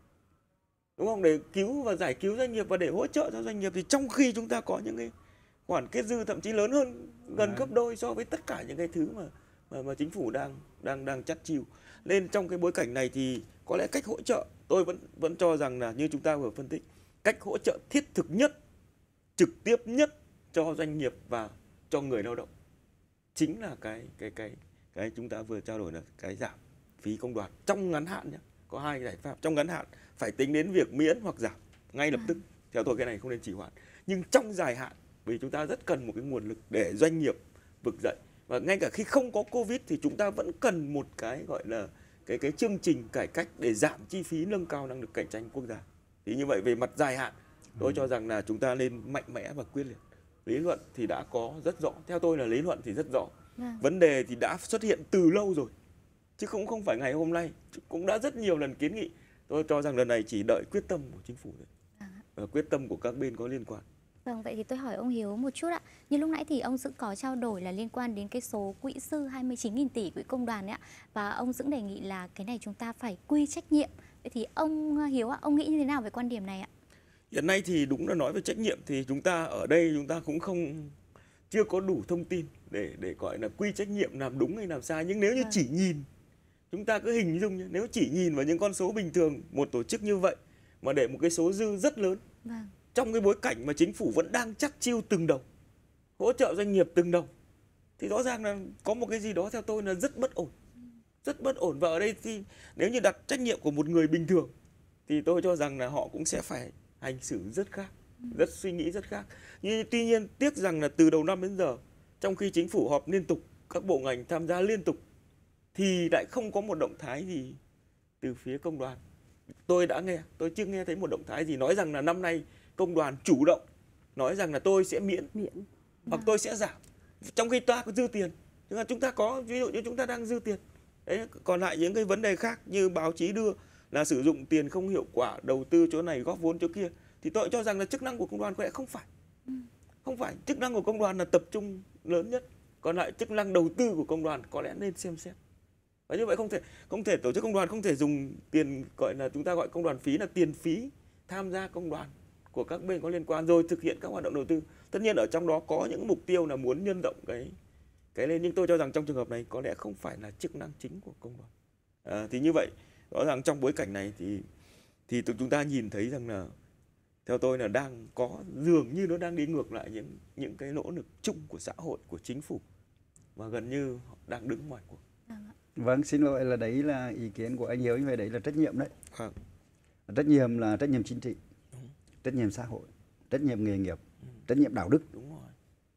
đúng không, để cứu và giải cứu doanh nghiệp và để hỗ trợ cho doanh nghiệp. Thì trong khi chúng ta có những cái khoản kết dư thậm chí lớn hơn gần gấp đôi so với tất cả những cái thứ mà chính phủ đang chắt chiu. Nên trong cái bối cảnh này thì có lẽ cách hỗ trợ tôi vẫn cho rằng là như chúng ta vừa phân tích, cách hỗ trợ thiết thực nhất, trực tiếp nhất cho doanh nghiệp và cho người lao động chính là cái chúng ta vừa trao đổi là cái giảm phí công đoàn trong ngắn hạn nhé. Có hai giải pháp. Trong ngắn hạn phải tính đến việc miễn hoặc giảm ngay lập tức, theo tôi cái này không nên trì hoãn. Nhưng trong dài hạn, vì chúng ta rất cần một cái nguồn lực để doanh nghiệp vực dậy, và ngay cả khi không có Covid thì chúng ta vẫn cần một cái gọi là cái chương trình cải cách để giảm chi phí, nâng cao năng lực cạnh tranh quốc gia. Thì như vậy về mặt dài hạn, tôi cho rằng là chúng ta nên mạnh mẽ và quyết liệt. Lý luận thì đã có rất rõ, theo tôi là lý luận thì rất rõ. Vấn đề thì đã xuất hiện từ lâu rồi, chứ cũng không phải ngày hôm nay, cũng đã rất nhiều lần kiến nghị. Tôi cho rằng lần này chỉ đợi quyết tâm của chính phủ thôi, và quyết tâm của các bên có liên quan. Vâng, vậy thì tôi hỏi ông Hiếu một chút ạ. Như lúc nãy thì ông Dũng có trao đổi là liên quan đến cái số quỹ sư 29.000 tỷ quỹ công đoàn ấy ạ. Và ông Dũng đề nghị là cái này chúng ta phải quy trách nhiệm. Vậy thì ông Hiếu ạ, ông nghĩ như thế nào về quan điểm này ạ? Hiện nay thì đúng là nói về trách nhiệm thì chúng ta ở đây chúng ta cũng chưa có đủ thông tin để gọi là quy trách nhiệm làm đúng hay làm sai. Nhưng nếu như chỉ nhìn, chúng ta cứ hình dung nhé, nếu chỉ nhìn vào những con số bình thường một tổ chức như vậy mà để một cái số dư rất lớn, trong cái bối cảnh mà chính phủ vẫn đang chắc chiu từng đồng, hỗ trợ doanh nghiệp từng đồng, thì rõ ràng là có một cái gì đó theo tôi là rất bất rất bất ổn. Và ở đây thì nếu như đặt trách nhiệm của một người bình thường thì tôi cho rằng là họ cũng sẽ phải hành xử rất khác, rất suy nghĩ rất khác. Nhưng tuy nhiên tiếc rằng là từ đầu năm đến giờ, trong khi chính phủ họp liên tục, các bộ ngành tham gia liên tục, thì lại không có một động thái gì từ phía công đoàn. Tôi chưa nghe thấy một động thái gì nói rằng là năm nay công đoàn chủ động nói rằng là tôi sẽ miễn hoặc tôi sẽ giảm, trong khi ta có dư tiền. Chúng ta có, ví dụ như chúng ta đang dư tiền. Đấy, còn lại những cái vấn đề khác như báo chí đưa là sử dụng tiền không hiệu quả, đầu tư chỗ này góp vốn chỗ kia, thì tôi cho rằng là chức năng của công đoàn có lẽ không phải. Không phải, chức năng của công đoàn là tập trung lớn nhất. Còn lại chức năng đầu tư của công đoàn có lẽ nên xem xét. Và như vậy không thể tổ chức công đoàn không thể dùng tiền, gọi là chúng ta gọi công đoàn phí là tiền phí tham gia công đoàn của các bên có liên quan rồi thực hiện các hoạt động đầu tư. Tất nhiên ở trong đó có những mục tiêu là muốn nhân rộng cái lên, nhưng tôi cho rằng trong trường hợp này có lẽ không phải là chức năng chính của công đoàn. Thì như vậy rõ ràng trong bối cảnh này thì chúng ta nhìn thấy rằng là theo tôi là đang có, dường như nó đang đi ngược lại những cái nỗ lực chung của xã hội, của chính phủ, và gần như họ đang đứng ngoài cuộc. Vâng, xin lỗi là đấy là ý kiến của anh Hiếu, như vậy đấy là trách nhiệm đấy. Trách nhiệm là trách nhiệm chính trị, trách nhiệm xã hội, trách nhiệm nghề nghiệp, trách nhiệm đạo đức. Đúng rồi.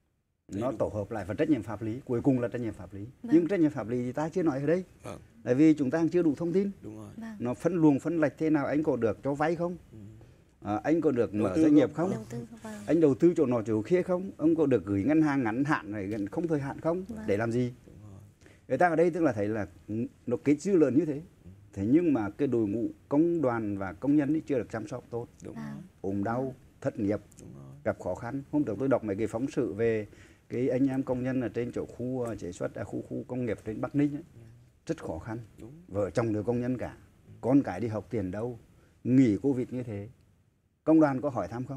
Nó tổ hợp lại và trách nhiệm pháp lý, cuối cùng là trách nhiệm pháp lý. Nhưng trách nhiệm pháp lý thì ta chưa nói ở đây. Tại vì chúng ta chưa đủ thông tin. Đúng rồi. Nó phân luồng phân lệch thế nào, anh có được cho vay không? Anh có được mở doanh nghiệp không? Anh đầu tư chỗ nọ chỗ kia không? Ông có được gửi ngân hàng ngắn hạn hay không thời hạn không? Để làm gì? Người ta ở đây tức là thấy là nó cái dư luận như thế. Thế nhưng mà cái đội ngũ công đoàn và công nhân ấy chưa được chăm sóc tốt. Ốm đau, thất nghiệp, gặp khó khăn. Hôm trước tôi đọc mấy cái phóng sự về cái anh em công nhân ở trên chỗ khu chế xuất, khu công nghiệp trên Bắc Ninh ấy. Rất khó khăn. Vợ chồng đều công nhân cả. Con cái đi học tiền đâu? Nghỉ Covid như thế. Công đoàn có hỏi thăm không?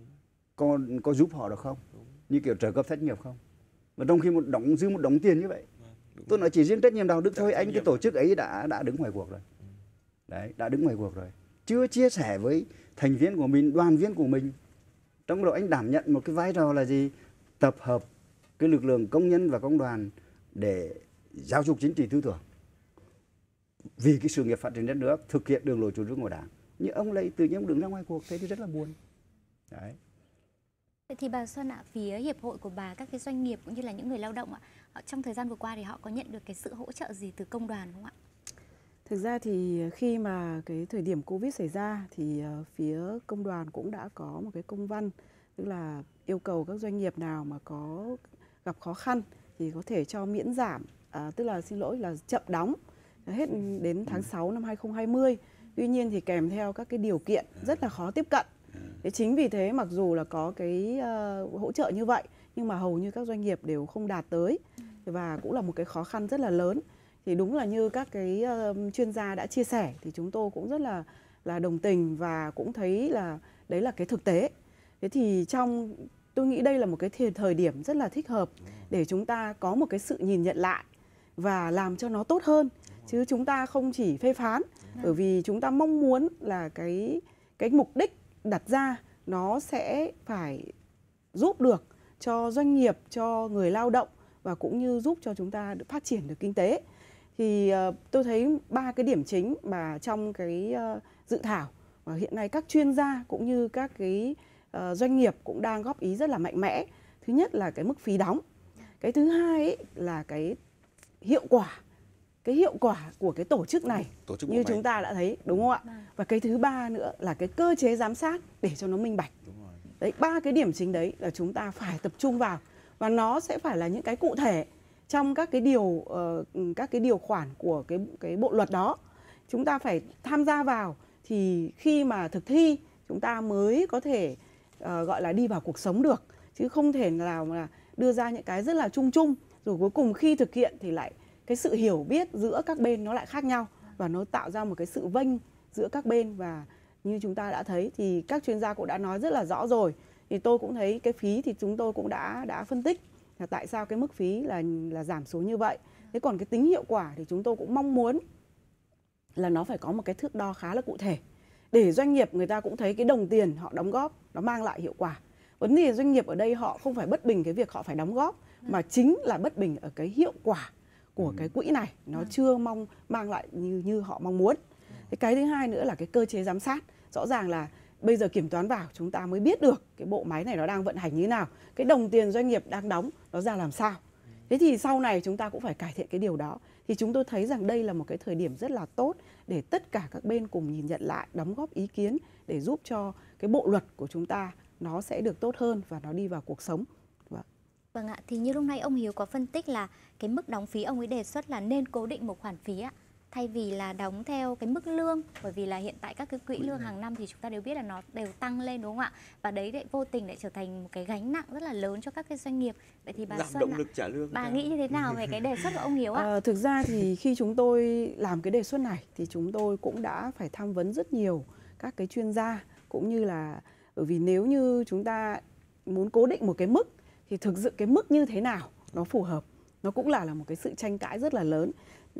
Có giúp họ được không? Như kiểu trợ cấp thất nghiệp không? Và trong khi dư một đống tiền như vậy, tôi nói chỉ riêng trách nhiệm đạo đức thôi, anh cái tổ chức ấy đã đứng ngoài cuộc rồi. Đấy, đã đứng ngoài cuộc rồi. Chưa chia sẻ với thành viên của mình, đoàn viên của mình. Trong đó anh đảm nhận một cái vai trò là gì? Tập hợp cái lực lượng công nhân và công đoàn để giáo dục chính trị tư tưởng. Vì cái sự nghiệp phát triển đất nước, thực hiện đường lối chủ trương của Đảng. Nhưng ông lại tự nhiên ông đứng ra ngoài cuộc, thế thì rất là buồn. Đấy. Vậy thì bà Xuân ạ, phía hiệp hội của bà, các cái doanh nghiệp cũng như là những người lao động ạ, trong thời gian vừa qua thì họ có nhận được cái sự hỗ trợ gì từ công đoàn không ạ? Thực ra thì khi mà cái thời điểm Covid xảy ra thì phía công đoàn cũng đã có một cái công văn, tức là yêu cầu các doanh nghiệp nào mà có gặp khó khăn thì có thể cho miễn giảm, tức là xin lỗi là chậm đóng hết đến tháng 6 năm 2020. Tuy nhiên thì kèm theo các cái điều kiện rất là khó tiếp cận. Thế chính vì thế mặc dù là có cái hỗ trợ như vậy nhưng mà hầu như các doanh nghiệp đều không đạt tới, và cũng là một cái khó khăn rất là lớn. Thì đúng là như các cái chuyên gia đã chia sẻ thì chúng tôi cũng rất là đồng tình và cũng thấy là đấy là cái thực tế. Thế thì tôi nghĩ đây là một cái thời điểm rất là thích hợp để chúng ta có một cái sự nhìn nhận lại và làm cho nó tốt hơn. Chứ chúng ta không chỉ phê phán, bởi vì chúng ta mong muốn là cái mục đích đặt ra nó sẽ phải giúp được cho doanh nghiệp, cho người lao động và cũng như giúp cho chúng ta phát triển được kinh tế. Thì tôi thấy 3 cái điểm chính mà trong cái dự thảo và hiện nay các chuyên gia cũng như các cái doanh nghiệp cũng đang góp ý rất là mạnh mẽ. Thứ nhất là cái mức phí đóng. Cái thứ hai ấy là cái hiệu quả của cái tổ chức này như chúng ta đã thấy, đúng không ạ? Và cái thứ ba nữa là cái cơ chế giám sát để cho nó minh bạch. Đấy, 3 cái điểm chính đấy là chúng ta phải tập trung vào, và nó sẽ phải là những cái cụ thể trong các cái điều khoản của cái bộ luật đó. Chúng ta phải tham gia vào thì khi mà thực thi chúng ta mới có thể gọi là đi vào cuộc sống được, chứ không thể nào là đưa ra những cái rất là chung chung rồi cuối cùng khi thực hiện thì lại cái sự hiểu biết giữa các bên nó lại khác nhau và nó tạo ra một cái sự vênh giữa các bên. Và như chúng ta đã thấy thì các chuyên gia cũng đã nói rất là rõ rồi. Thì tôi cũng thấy cái phí thì chúng tôi cũng đã phân tích là tại sao cái mức phí là giảm xuống như vậy. Thế còn cái tính hiệu quả thì chúng tôi cũng mong muốn là nó phải có một cái thước đo khá là cụ thể để doanh nghiệp người ta cũng thấy cái đồng tiền họ đóng góp nó mang lại hiệu quả. Vấn đề doanh nghiệp ở đây họ không phải bất bình cái việc họ phải đóng góp, mà chính là bất bình ở cái hiệu quả của cái quỹ này nó chưa mang lại như họ mong muốn. Cái thứ hai nữa là cái cơ chế giám sát. Rõ ràng là bây giờ kiểm toán vào chúng ta mới biết được cái bộ máy này nó đang vận hành như thế nào, cái đồng tiền doanh nghiệp đang đóng nó ra làm sao. Thế thì sau này chúng ta cũng phải cải thiện cái điều đó. Thì chúng tôi thấy rằng đây là một cái thời điểm rất là tốt để tất cả các bên cùng nhìn nhận lại, đóng góp ý kiến để giúp cho cái bộ luật của chúng ta nó sẽ được tốt hơn và nó đi vào cuộc sống. Vâng ạ, thì như lúc nãy ông Hiếu có phân tích là cái mức đóng phí ông ấy đề xuất là nên cố định một khoản phí ạ, thay vì là đóng theo cái mức lương, bởi vì là hiện tại các cái quỹ lương hàng năm thì chúng ta đều biết là nó đều tăng lên, đúng không ạ? Và đấy lại vô tình lại trở thành một cái gánh nặng rất là lớn cho các cái doanh nghiệp. Vậy thì bà giảm Xuân động ạ, lực trả lương. bà nghĩ như thế nào về cái đề xuất của ông Hiếu ạ? Thực ra thì khi chúng tôi làm cái đề xuất này thì chúng tôi cũng đã phải tham vấn rất nhiều các cái chuyên gia, cũng như là bởi vì nếu như chúng ta muốn cố định một cái mức thì thực sự cái mức như thế nào nó phù hợp, nó cũng là một cái sự tranh cãi rất là lớn.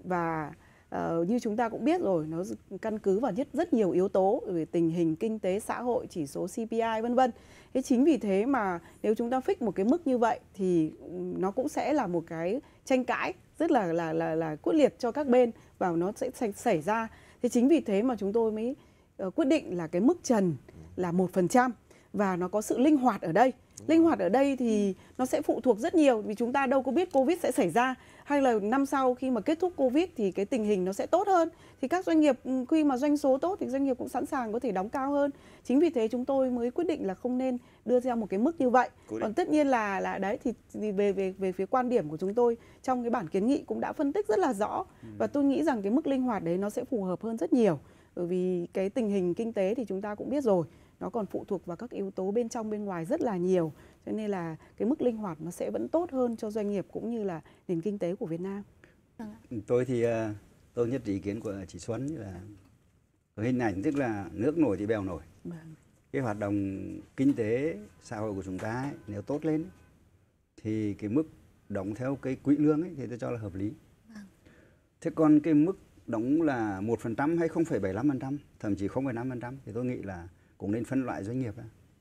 Và như chúng ta cũng biết rồi, nó căn cứ vào rất nhiều yếu tố về tình hình kinh tế xã hội, chỉ số CPI vân vân. Thế chính vì thế mà nếu chúng ta fix một cái mức như vậy thì nó cũng sẽ là một cái tranh cãi rất là quyết liệt cho các bên và nó sẽ xảy ra. Thế chính vì thế mà chúng tôi mới quyết định là cái mức trần là 1% và nó có sự linh hoạt ở đây. Linh hoạt ở đây thì nó sẽ phụ thuộc rất nhiều, vì chúng ta đâu có biết Covid sẽ xảy ra, hay là năm sau khi mà kết thúc Covid thì cái tình hình nó sẽ tốt hơn. Thì các doanh nghiệp khi mà doanh số tốt thì doanh nghiệp cũng sẵn sàng có thể đóng cao hơn. Chính vì thế chúng tôi mới quyết định là không nên đưa ra một cái mức như vậy. Còn tất nhiên là đấy thì về phía quan điểm của chúng tôi trong cái bản kiến nghị cũng đã phân tích rất là rõ. Và tôi nghĩ rằng cái mức linh hoạt đấy nó sẽ phù hợp hơn rất nhiều. Bởi vì cái tình hình kinh tế thì chúng ta cũng biết rồi, nó còn phụ thuộc vào các yếu tố bên trong bên ngoài rất là nhiều. Cho nên là cái mức linh hoạt nó sẽ vẫn tốt hơn cho doanh nghiệp cũng như là nền kinh tế của Việt Nam. Tôi thì tôi nhất trí ý kiến của chị Xuân là hình ảnh tức là nước nổi thì bèo nổi. Cái hoạt động kinh tế xã hội của chúng ta ấy, nếu tốt lên thì cái mức đóng theo cái quỹ lương ấy, thì tôi cho là hợp lý. Thế còn cái mức đóng là 1% hay 0,75%, thậm chí 0,5% thì tôi nghĩ là cũng nên phân loại doanh nghiệp.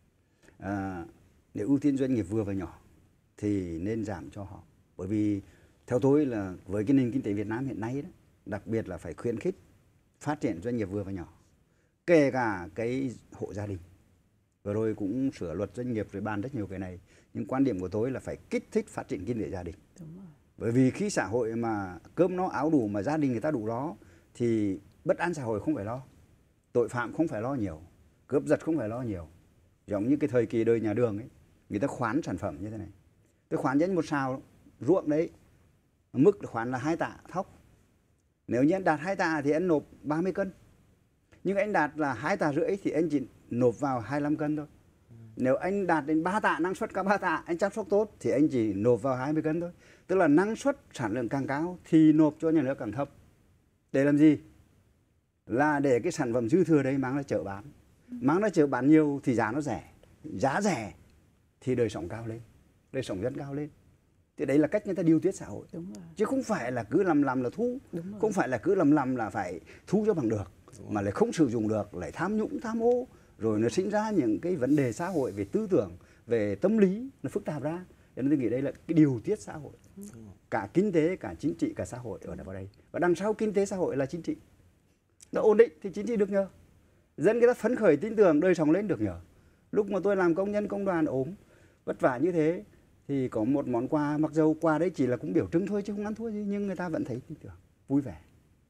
Nếu ưu tiên doanh nghiệp vừa và nhỏ thì nên giảm cho họ. Bởi vì theo tôi là với cái nền kinh tế Việt Nam hiện nay đó, đặc biệt là phải khuyến khích phát triển doanh nghiệp vừa và nhỏ, kể cả cái hộ gia đình. Vừa rồi cũng sửa luật doanh nghiệp rồi bàn rất nhiều cái này. Nhưng quan điểm của tôi là phải kích thích phát triển kinh tế gia đình. Đúng rồi. Bởi vì khi xã hội mà cơm no áo đủ mà gia đình người ta đủ đó thì bất an xã hội không phải lo, tội phạm không phải lo nhiều, cướp giật không phải lo nhiều. Giống như cái thời kỳ đời nhà Đường ấy, người ta khoán sản phẩm như thế này. Tôi khoán cho anh một sào ruộng đấy, mức khoán là 2 tạ thóc. Nếu như anh đạt 2 tạ thì anh nộp 30 cân. Nhưng anh đạt là 2,5 tạ thì anh chỉ nộp vào 25 cân thôi. Nếu anh đạt đến 3 tạ, năng suất cả 3 tạ, anh chăm sóc tốt thì anh chỉ nộp vào 20 cân thôi. Tức là năng suất sản lượng càng cao thì nộp cho nhà nước càng thấp. Để làm gì? Là để cái sản phẩm dư thừa đấy mang ra chợ bán. Mang ra chợ bán nhiều thì giá nó rẻ. Giá rẻ thì đời sống cao lên, đời sống dân cao lên. Thì đấy là cách người ta điều tiết xã hội. Chứ không phải là cứ làm là thu. Không phải là cứ làm là phải thu cho bằng được. Mà lại không sử dụng được, lại tham nhũng, tham ô. Rồi nó sinh ra những cái vấn đề xã hội về tư tưởng, về tâm lý, nó phức tạp ra. Cho nên tôi nghĩ đây là cái điều tiết xã hội. Cả kinh tế, cả chính trị, cả xã hội ở đây. Và đằng sau kinh tế xã hội là chính trị. Nó ổn định thì chính trị được nhờ. Dân người ta phấn khởi tin tưởng, đời sống lên được nhờ. Lúc mà tôi làm công nhân công đoàn ốm, vất vả như thế thì có một món quà, mặc dầu quà đấy chỉ là cũng biểu trưng thôi chứ không ăn thua gì, nhưng người ta vẫn thấy tin tưởng, vui vẻ.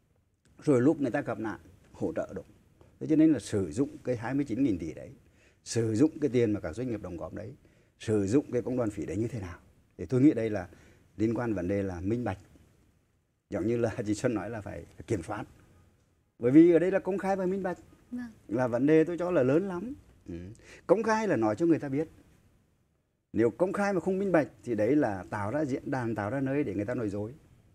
Rồi lúc người ta gặp nạn, hỗ trợ đúng. Thế cho nên là sử dụng cái 29.000 tỷ đấy, sử dụng cái tiền mà các doanh nghiệp đóng góp đấy, sử dụng cái công đoàn phí đấy như thế nào. Thì tôi nghĩ đây là liên quan vấn đề là minh bạch. Giống như là chị Xuân nói là phải kiểm soát. Bởi vì ở đây là công khai và minh bạch. Là vấn đề tôi cho là lớn lắm. Công khai là nói cho người ta biết. Nếu công khai mà không minh bạch thì đấy là tạo ra diễn đàn, tạo ra nơi để người ta nói dối.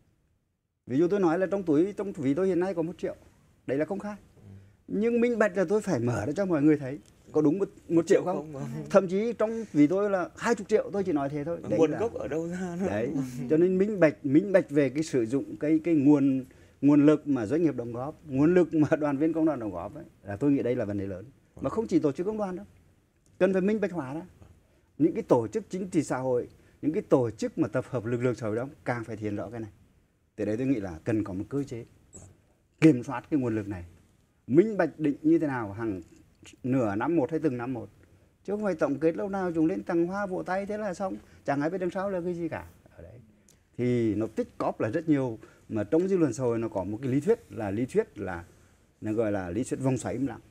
Ví dụ tôi nói là trong ví tôi hiện nay có 1 triệu. Đấy là công khai. Nhưng minh bạch là tôi phải mở ra cho mọi người thấy. Có đúng 1 triệu không? Thậm chí trong ví tôi là 20 triệu tôi chỉ nói thế thôi. Nguồn gốc ở đâu ra nữa. Đấy. Cho nên minh bạch về cái sử dụng cái nguồn lực mà doanh nghiệp đóng góp, nguồn lực mà đoàn viên công đoàn đóng góp ấy, là tôi nghĩ đây là vấn đề lớn. Mà không chỉ tổ chức công đoàn đâu, cần phải minh bạch hóa đó. Những cái tổ chức chính trị xã hội, những cái tổ chức mà tập hợp lực lượng xã hội đó càng phải hiện rõ cái này. Từ đấy tôi nghĩ là cần có một cơ chế kiểm soát cái nguồn lực này, minh bạch định như thế nào hàng nửa năm một hay từng năm một, chứ không phải tổng kết lâu nào chúng lên tầng hoa vỗ tay thế là xong, chẳng ai biết đằng sau là cái gì cả. Ở đấy thì nó tích cóp là rất nhiều, mà trong dư luận xã hội nó có một cái lý thuyết là nó gọi là lý thuyết vòng xoáy im lặng.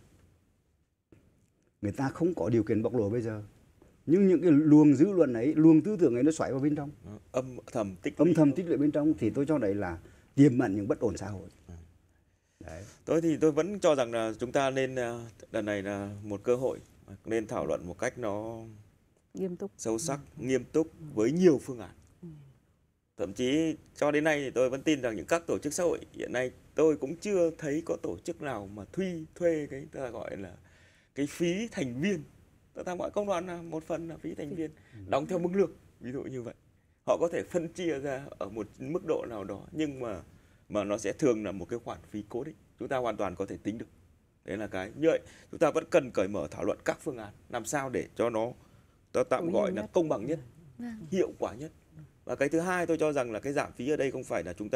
Người ta không có điều kiện bộc lộ bây giờ, nhưng những cái luồng dư luận ấy, luồng tư tưởng ấy nó xoáy vào bên trong, âm thầm tích lũy bên trong, thì tôi cho đấy là tiềm ẩn những bất ổn xã hội. Đấy. Tôi vẫn cho rằng là chúng ta nên, lần này là một cơ hội nên thảo luận một cách nó nghiêm túc, sâu sắc, nghiêm túc với nhiều phương án. Thậm chí cho đến nay thì tôi vẫn tin rằng những các tổ chức xã hội hiện nay tôi cũng chưa thấy có tổ chức nào mà thuê cái ta gọi là cái phí thành viên. Ta gọi công đoàn là một phần là phí thành viên, đóng theo mức lương, ví dụ như vậy. Họ có thể phân chia ra ở một mức độ nào đó, nhưng mà nó sẽ thường là một cái khoản phí cố định. Chúng ta hoàn toàn có thể tính được. Đấy là cái như vậy. Chúng ta vẫn cần cởi mở thảo luận các phương án làm sao để cho nó ta tạm gọi là công bằng nhất, hiệu quả nhất. Và cái thứ hai tôi cho rằng là cái giảm phí ở đây không phải là chúng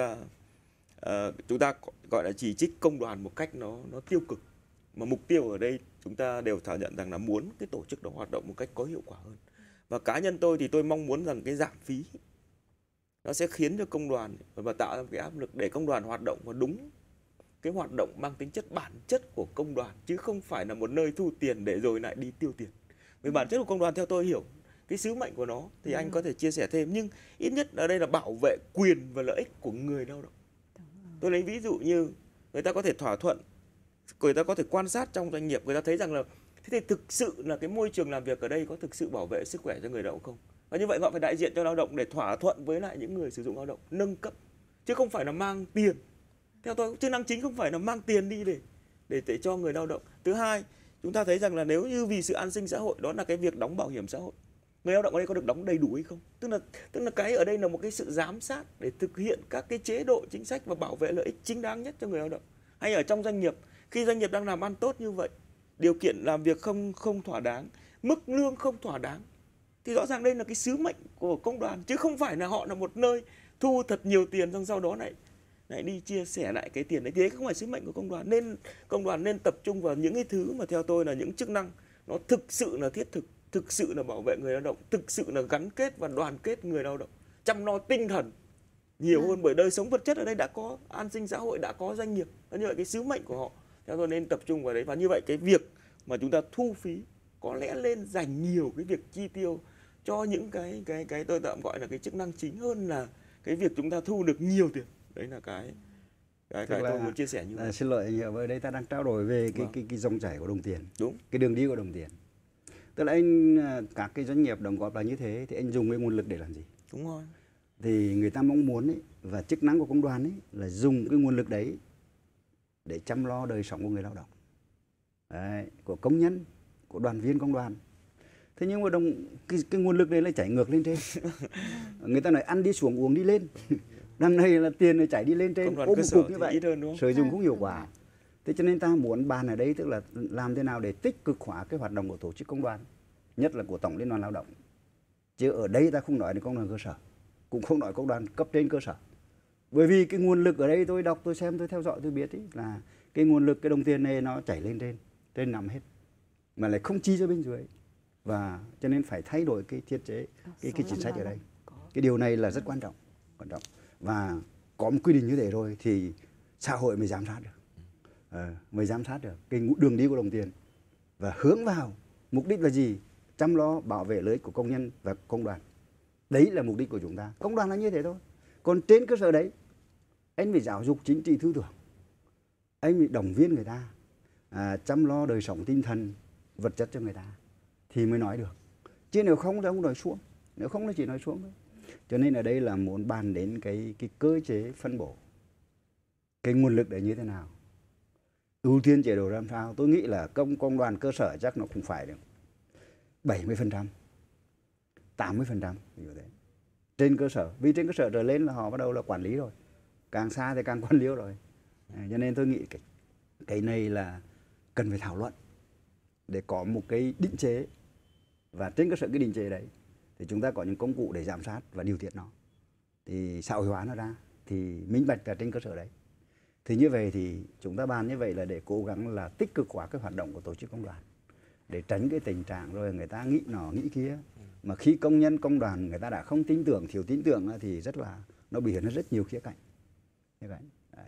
ta gọi là chỉ trích công đoàn một cách nó tiêu cực, mà mục tiêu ở đây chúng ta đều thảo nhận rằng là muốn cái tổ chức đó hoạt động một cách có hiệu quả hơn. Và cá nhân tôi thì tôi mong muốn rằng cái giảm phí nó sẽ khiến cho công đoàn và tạo ra cái áp lực để công đoàn hoạt động và đúng cái hoạt động mang tính chất bản chất của công đoàn, chứ không phải là một nơi thu tiền để rồi lại đi tiêu tiền. Vì bản chất của công đoàn theo tôi hiểu cái sứ mệnh của nó thì anh có thể chia sẻ thêm, nhưng ít nhất ở đây là bảo vệ quyền và lợi ích của người lao động. Tôi lấy ví dụ như người ta có thể thỏa thuận, người ta có thể quan sát trong doanh nghiệp, người ta thấy rằng là thế thì thực sự là cái môi trường làm việc ở đây có thực sự bảo vệ sức khỏe cho người lao động không? Và như vậy họ phải đại diện cho lao động để thỏa thuận với lại những người sử dụng lao động, nâng cấp, chứ không phải là mang tiền. Theo tôi, chức năng chính không phải là mang tiền đi để cho người lao động. Thứ hai, chúng ta thấy rằng là nếu như vì sự an sinh xã hội, đó là cái việc đóng bảo hiểm xã hội, người lao động ở đây có được đóng đầy đủ hay không? Tức là cái ở đây là một cái sự giám sát để thực hiện các cái chế độ chính sách và bảo vệ lợi ích chính đáng nhất cho người lao động. Hay ở trong doanh nghiệp, khi doanh nghiệp đang làm ăn tốt như vậy, điều kiện làm việc không thỏa đáng, mức lương không thỏa đáng, thì rõ ràng đây là cái sứ mệnh của công đoàn, chứ không phải là họ là một nơi thu thật nhiều tiền xong sau đó lại đi chia sẻ lại cái tiền đấy. Thì đấy không phải sứ mệnh của công đoàn. Nên công đoàn nên tập trung vào những cái thứ mà theo tôi là những chức năng nó thực sự là thiết thực, thực sự là bảo vệ người lao động, thực sự là gắn kết và đoàn kết người lao động, chăm lo tinh thần nhiều hơn, bởi đời sống vật chất ở đây đã có an sinh xã hội, đã có doanh nghiệp. Như vậy cái sứ mệnh của họ theo tôi nên tập trung vào đấy. Và như vậy cái việc mà chúng ta thu phí có lẽ nên dành nhiều cái việc chi tiêu cho những cái tôi tạm gọi là cái chức năng chính hơn là cái việc chúng ta thu được nhiều tiền. Đấy là cái tôi muốn chia sẻ như vậy. Xin lỗi, ở đây ta đang trao đổi về cái dòng chảy của đồng tiền. Đúng. Cái đường đi của đồng tiền. Tức là các cái doanh nghiệp đóng góp là như thế thì anh dùng cái nguồn lực để làm gì? Đúng rồi. Thì người ta mong muốn ấy, và chức năng của công đoàn ấy là dùng cái nguồn lực đấy để chăm lo đời sống của người lao động. Đấy, của công nhân, của đoàn viên công đoàn. Thế nhưng mà cái nguồn lực này lại chảy ngược lên trên. Người ta nói ăn đi xuống uống đi lên. Đằng này là tiền này chảy đi lên trên, ôm một cục như vậy, sử dụng không hiệu quả. Thế cho nên ta muốn bàn ở đây tức là làm thế nào để tích cực hóa cái hoạt động của tổ chức công đoàn, nhất là của Tổng Liên đoàn Lao động. Chứ ở đây ta không nói đến công đoàn cơ sở, cũng không nói công đoàn cấp trên cơ sở. Bởi vì cái nguồn lực ở đây tôi đọc, tôi xem, tôi theo dõi, tôi biết ý, là cái nguồn lực, cái đồng tiền này nó chảy lên trên nằm hết, mà lại không chi cho bên dưới. Và cho nên phải thay đổi cái thiết chế, cái chính sách ở đây. Cái điều này là rất quan trọng. Và có một quy định như thế rồi thì xã hội mới giám sát được. Cái đường đi của đồng tiền. Và hướng vào mục đích là gì? Chăm lo bảo vệ lợi ích của công nhân và công đoàn. Đấy là mục đích của chúng ta. Công đoàn là như thế thôi. Còn trên cơ sở đấy, anh phải giáo dục chính trị tư tưởng, anh phải động viên người ta, chăm lo đời sống tinh thần, vật chất cho người ta thì mới nói được. Chứ nếu không thì ông nói xuống. Nếu không thì chỉ nói xuống thôi. Cho nên ở đây là muốn bàn đến cái cơ chế phân bổ cái nguồn lực đấy như thế nào, ưu tiên chế độ làm sao. Tôi nghĩ là công đoàn cơ sở chắc nó cũng phải được 70%, 80% như thế. Trên cơ sở, vì trên cơ sở trở lên là họ bắt đầu là quản lý rồi, càng xa thì càng quản lý rồi. Cho nên tôi nghĩ cái này là cần phải thảo luận để có một cái định chế, và trên cơ sở cái định chế đấy thì chúng ta có những công cụ để giám sát và điều tiết nó, thì xã hội hóa nó ra thì minh bạch là trên cơ sở đấy. Thì như vậy thì chúng ta bàn như vậy là để cố gắng là tích cực hóa cái hoạt động của tổ chức công đoàn, để tránh cái tình trạng rồi người ta nghĩ nọ nghĩ kia, mà khi công nhân công đoàn người ta đã không tin tưởng, thiếu tin tưởng thì rất là nó biểu hiện ra rất nhiều khía cạnh. Đấy.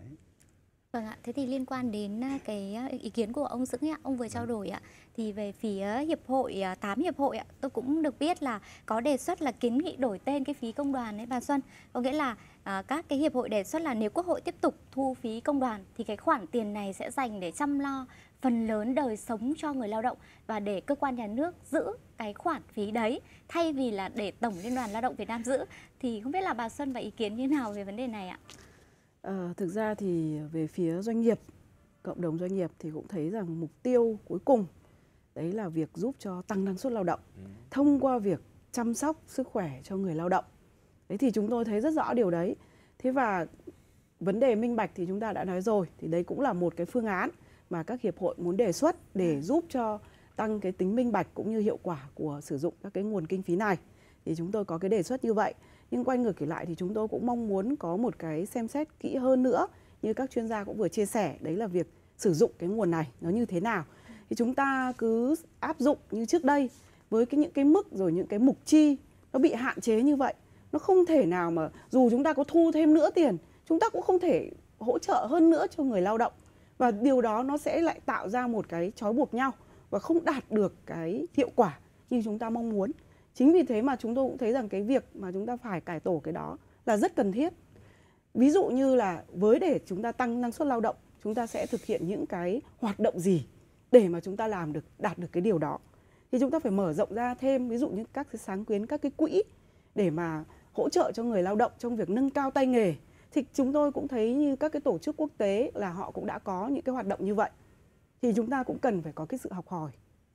Vâng ạ, thế thì liên quan đến cái ý kiến của ông Dững ạ, ông vừa trao đổi ạ, thì về phía hiệp hội, 8 hiệp hội ạ, tôi cũng được biết là có đề xuất là kiến nghị đổi tên cái phí công đoàn đấy bà Xuân. Có nghĩa là các cái hiệp hội đề xuất là nếu Quốc hội tiếp tục thu phí công đoàn thì cái khoản tiền này sẽ dành để chăm lo phần lớn đời sống cho người lao động và để cơ quan nhà nước giữ cái khoản phí đấy thay vì là để Tổng Liên đoàn Lao động Việt Nam giữ. Thì không biết là bà Xuân và ý kiến như nào về vấn đề này ạ? Thực ra thì về phía doanh nghiệp, cộng đồng doanh nghiệp thì cũng thấy rằng mục tiêu cuối cùng đấy là việc giúp cho tăng năng suất lao động thông qua việc chăm sóc sức khỏe cho người lao động. Đấy thì chúng tôi thấy rất rõ điều đấy. Thế và vấn đề minh bạch thì chúng ta đã nói rồi, thì đấy cũng là một cái phương án mà các hiệp hội muốn đề xuất để giúp cho tăng cái tính minh bạch cũng như hiệu quả của sử dụng các cái nguồn kinh phí này. Thì chúng tôi có cái đề xuất như vậy. Nhưng quay ngược lại thì chúng tôi cũng mong muốn có một cái xem xét kỹ hơn nữa, như các chuyên gia cũng vừa chia sẻ, đấy là việc sử dụng cái nguồn này nó như thế nào. Thì chúng ta cứ áp dụng như trước đây với những cái mức rồi những cái mục chi nó bị hạn chế như vậy. Nó không thể nào mà dù chúng ta có thu thêm nữa tiền, chúng ta cũng không thể hỗ trợ hơn nữa cho người lao động. Và điều đó nó sẽ lại tạo ra một cái trói buộc nhau và không đạt được cái hiệu quả như chúng ta mong muốn. Chính vì thế mà chúng tôi cũng thấy rằng cái việc mà chúng ta phải cải tổ cái đó là rất cần thiết. Ví dụ như là để chúng ta tăng năng suất lao động, chúng ta sẽ thực hiện những cái hoạt động gì để mà chúng ta đạt được cái điều đó. Thì chúng ta phải mở rộng ra thêm, ví dụ như các cái sáng kiến, các cái quỹ để mà hỗ trợ cho người lao động trong việc nâng cao tay nghề. Thì chúng tôi cũng thấy như các cái tổ chức quốc tế là họ cũng đã có những cái hoạt động như vậy. Thì chúng ta cũng cần phải có cái sự học hỏi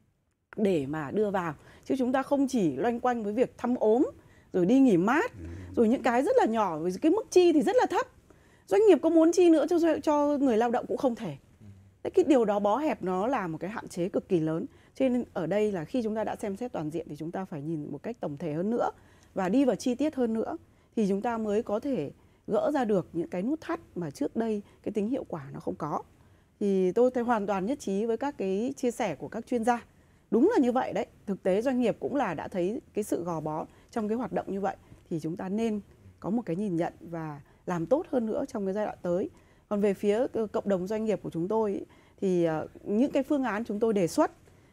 để mà đưa vào. Chứ chúng ta không chỉ loanh quanh với việc thăm ốm, rồi đi nghỉ mát, rồi những cái rất là nhỏ, với cái mức chi thì rất là thấp. Doanh nghiệp có muốn chi nữa cho người lao động cũng không thể. Thế cái điều đó bó hẹp nó là một cái hạn chế cực kỳ lớn. Cho nên ở đây là khi chúng ta đã xem xét toàn diện thì chúng ta phải nhìn một cách tổng thể hơn nữa và đi vào chi tiết hơn nữa thì chúng ta mới có thể gỡ ra được những cái nút thắt mà trước đây cái tính hiệu quả nó không có. Thì tôi thấy hoàn toàn nhất trí với các cái chia sẻ của các chuyên gia. Đúng là như vậy đấy. Thực tế doanh nghiệp cũng là đã thấy cái sự gò bó trong cái hoạt động như vậy. Thì chúng ta nên có một cái nhìn nhận và làm tốt hơn nữa trong cái giai đoạn tới. Còn về phía cộng đồng doanh nghiệp của chúng tôi thì những cái phương án chúng tôi đề xuất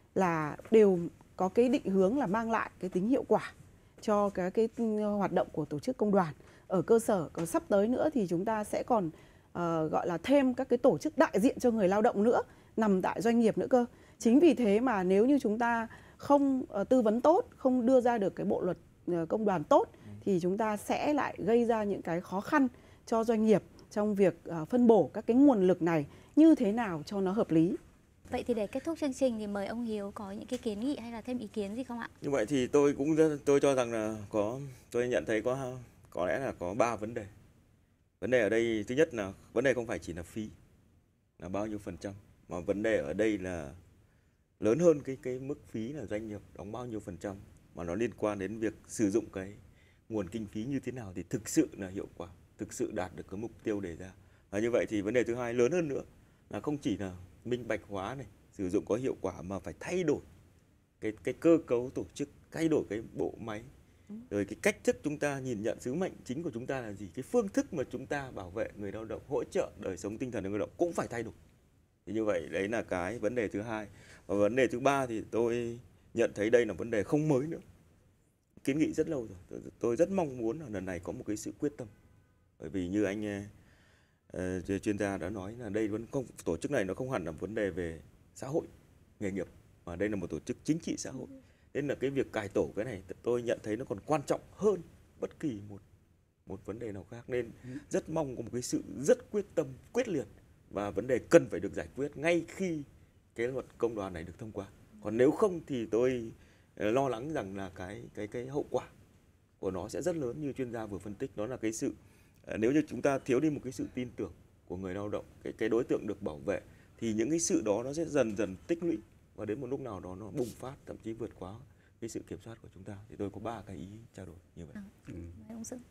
là đều có cái định hướng là mang lại cái tính hiệu quả cho cái hoạt động của tổ chức công đoàn ở cơ sở. Còn sắp tới nữa thì chúng ta sẽ còn gọi là thêm các cái tổ chức đại diện cho người lao động nữa nằm tại doanh nghiệp nữa cơ. Chính vì thế mà nếu như chúng ta không tư vấn tốt, không đưa ra được cái bộ luật công đoàn tốt thì chúng ta sẽ lại gây ra những cái khó khăn cho doanh nghiệp trong việc phân bổ các cái nguồn lực này như thế nào cho nó hợp lý. Vậy thì để kết thúc chương trình thì mời ông Hiếu có những cái kiến nghị hay là thêm ý kiến gì không ạ? Như vậy thì tôi cho rằng là tôi nhận thấy có lẽ là có 3 vấn đề. Vấn đề ở đây thứ nhất là vấn đề không phải chỉ là phí là bao nhiêu %, mà vấn đề ở đây là lớn hơn cái mức phí là doanh nghiệp đóng bao nhiêu %, mà nó liên quan đến việc sử dụng cái nguồn kinh phí như thế nào thì thực sự là hiệu quả, thực sự đạt được cái mục tiêu đề ra. Và như vậy thì vấn đề thứ hai lớn hơn nữa là không chỉ là minh bạch hóa này, sử dụng có hiệu quả mà phải thay đổi cái cơ cấu tổ chức, thay đổi cái bộ máy, rồi cái cách thức chúng ta nhìn nhận sứ mệnh chính của chúng ta là gì, cái phương thức mà chúng ta bảo vệ người lao động, hỗ trợ đời sống tinh thần của người lao động cũng phải thay đổi. Thì như vậy đấy là cái vấn đề thứ hai. Và vấn đề thứ ba thì tôi nhận thấy đây là vấn đề không mới nữa, kiến nghị rất lâu rồi. Tôi rất mong muốn là lần này có một cái sự quyết tâm, bởi vì như anh chuyên gia đã nói là đây vẫn không, tổ chức này nó không hẳn là vấn đề về xã hội nghề nghiệp, mà đây là một tổ chức chính trị xã hội. Nên là cái việc cải tổ cái này tôi nhận thấy nó còn quan trọng hơn bất kỳ một vấn đề nào khác. Nên rất mong có một cái sự rất quyết tâm, quyết liệt, và vấn đề cần phải được giải quyết ngay khi cái luật công đoàn này được thông qua. Còn nếu không thì tôi lo lắng rằng là cái hậu quả của nó sẽ rất lớn, như chuyên gia vừa phân tích. Đó là cái sự nếu như chúng ta thiếu đi một cái sự tin tưởng của người lao động, cái đối tượng được bảo vệ, thì những cái sự đó nó sẽ dần dần tích lũy và đến một lúc nào đó nó bùng phát, thậm chí vượt quá cái sự kiểm soát của chúng ta. Thì tôi có 3 cái ý trao đổi như vậy. Ông Dững.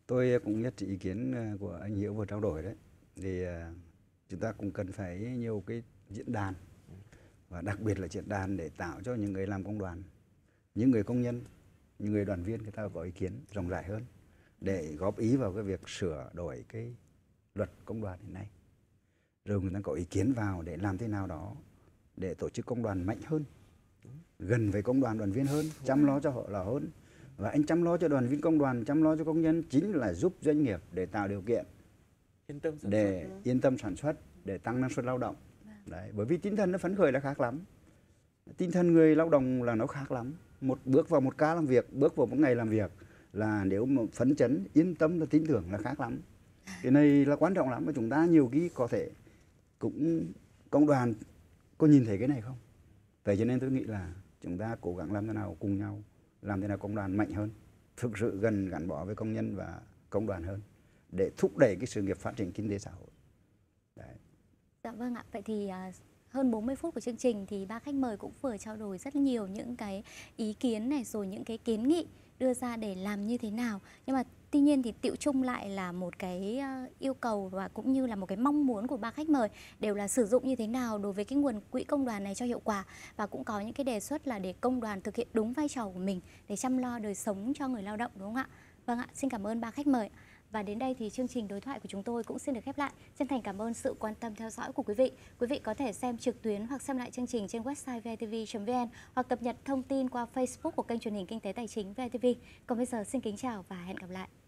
Tôi cũng nhất trí ý kiến của anh Hiếu vừa trao đổi đấy. Thì chúng ta cũng cần phải nhiều cái diễn đàn, và đặc biệt là diễn đàn để tạo cho những người làm công đoàn, những người công nhân, những người đoàn viên, người ta có ý kiến rộng rãi hơn để góp ý vào cái việc sửa đổi cái luật công đoàn hiện nay. Rồi người ta có ý kiến vào để làm thế nào đó để tổ chức công đoàn mạnh hơn, gần với công đoàn, đoàn viên hơn, chăm lo cho họ là hơn. Và anh chăm lo cho đoàn viên công đoàn, chăm lo cho công nhân chính là giúp doanh nghiệp để tạo điều kiện để yên tâm sản xuất, để tăng năng suất lao động. Đấy, bởi vì tinh thần nó phấn khởi là khác lắm. Tinh thần người lao động là nó khác lắm. Bước vào một ca làm việc, bước vào một ngày làm việc là nếu mà phấn chấn, yên tâm và tin tưởng là khác lắm. Cái này là quan trọng lắm, và chúng ta nhiều khi có thể cũng công đoàn có nhìn thấy cái này không? Vậy cho nên tôi nghĩ là chúng ta cố gắng làm thế nào cùng nhau, làm thế nào công đoàn mạnh hơn, thực sự gần gắn bó với công nhân và công đoàn hơn để thúc đẩy cái sự nghiệp phát triển kinh tế xã hội. Đấy. Dạ vâng ạ. Vậy thì hơn 40 phút của chương trình thì ba khách mời cũng vừa trao đổi rất nhiều những cái ý kiến này, rồi những cái kiến nghị đưa ra để làm như thế nào. Nhưng mà tuy nhiên thì tựu chung lại là một cái yêu cầu và cũng như là một cái mong muốn của ba khách mời đều là sử dụng như thế nào đối với cái nguồn quỹ công đoàn này cho hiệu quả, và cũng có những cái đề xuất là để công đoàn thực hiện đúng vai trò của mình để chăm lo đời sống cho người lao động, đúng không ạ? Vâng ạ, xin cảm ơn ba khách mời. Và đến đây thì chương trình đối thoại của chúng tôi cũng xin được khép lại. Chân thành cảm ơn sự quan tâm theo dõi của quý vị. Quý vị có thể xem trực tuyến hoặc xem lại chương trình trên website vitv.vn hoặc cập nhật thông tin qua Facebook của kênh truyền hình Kinh tế Tài chính VTV. Còn bây giờ xin kính chào và hẹn gặp lại.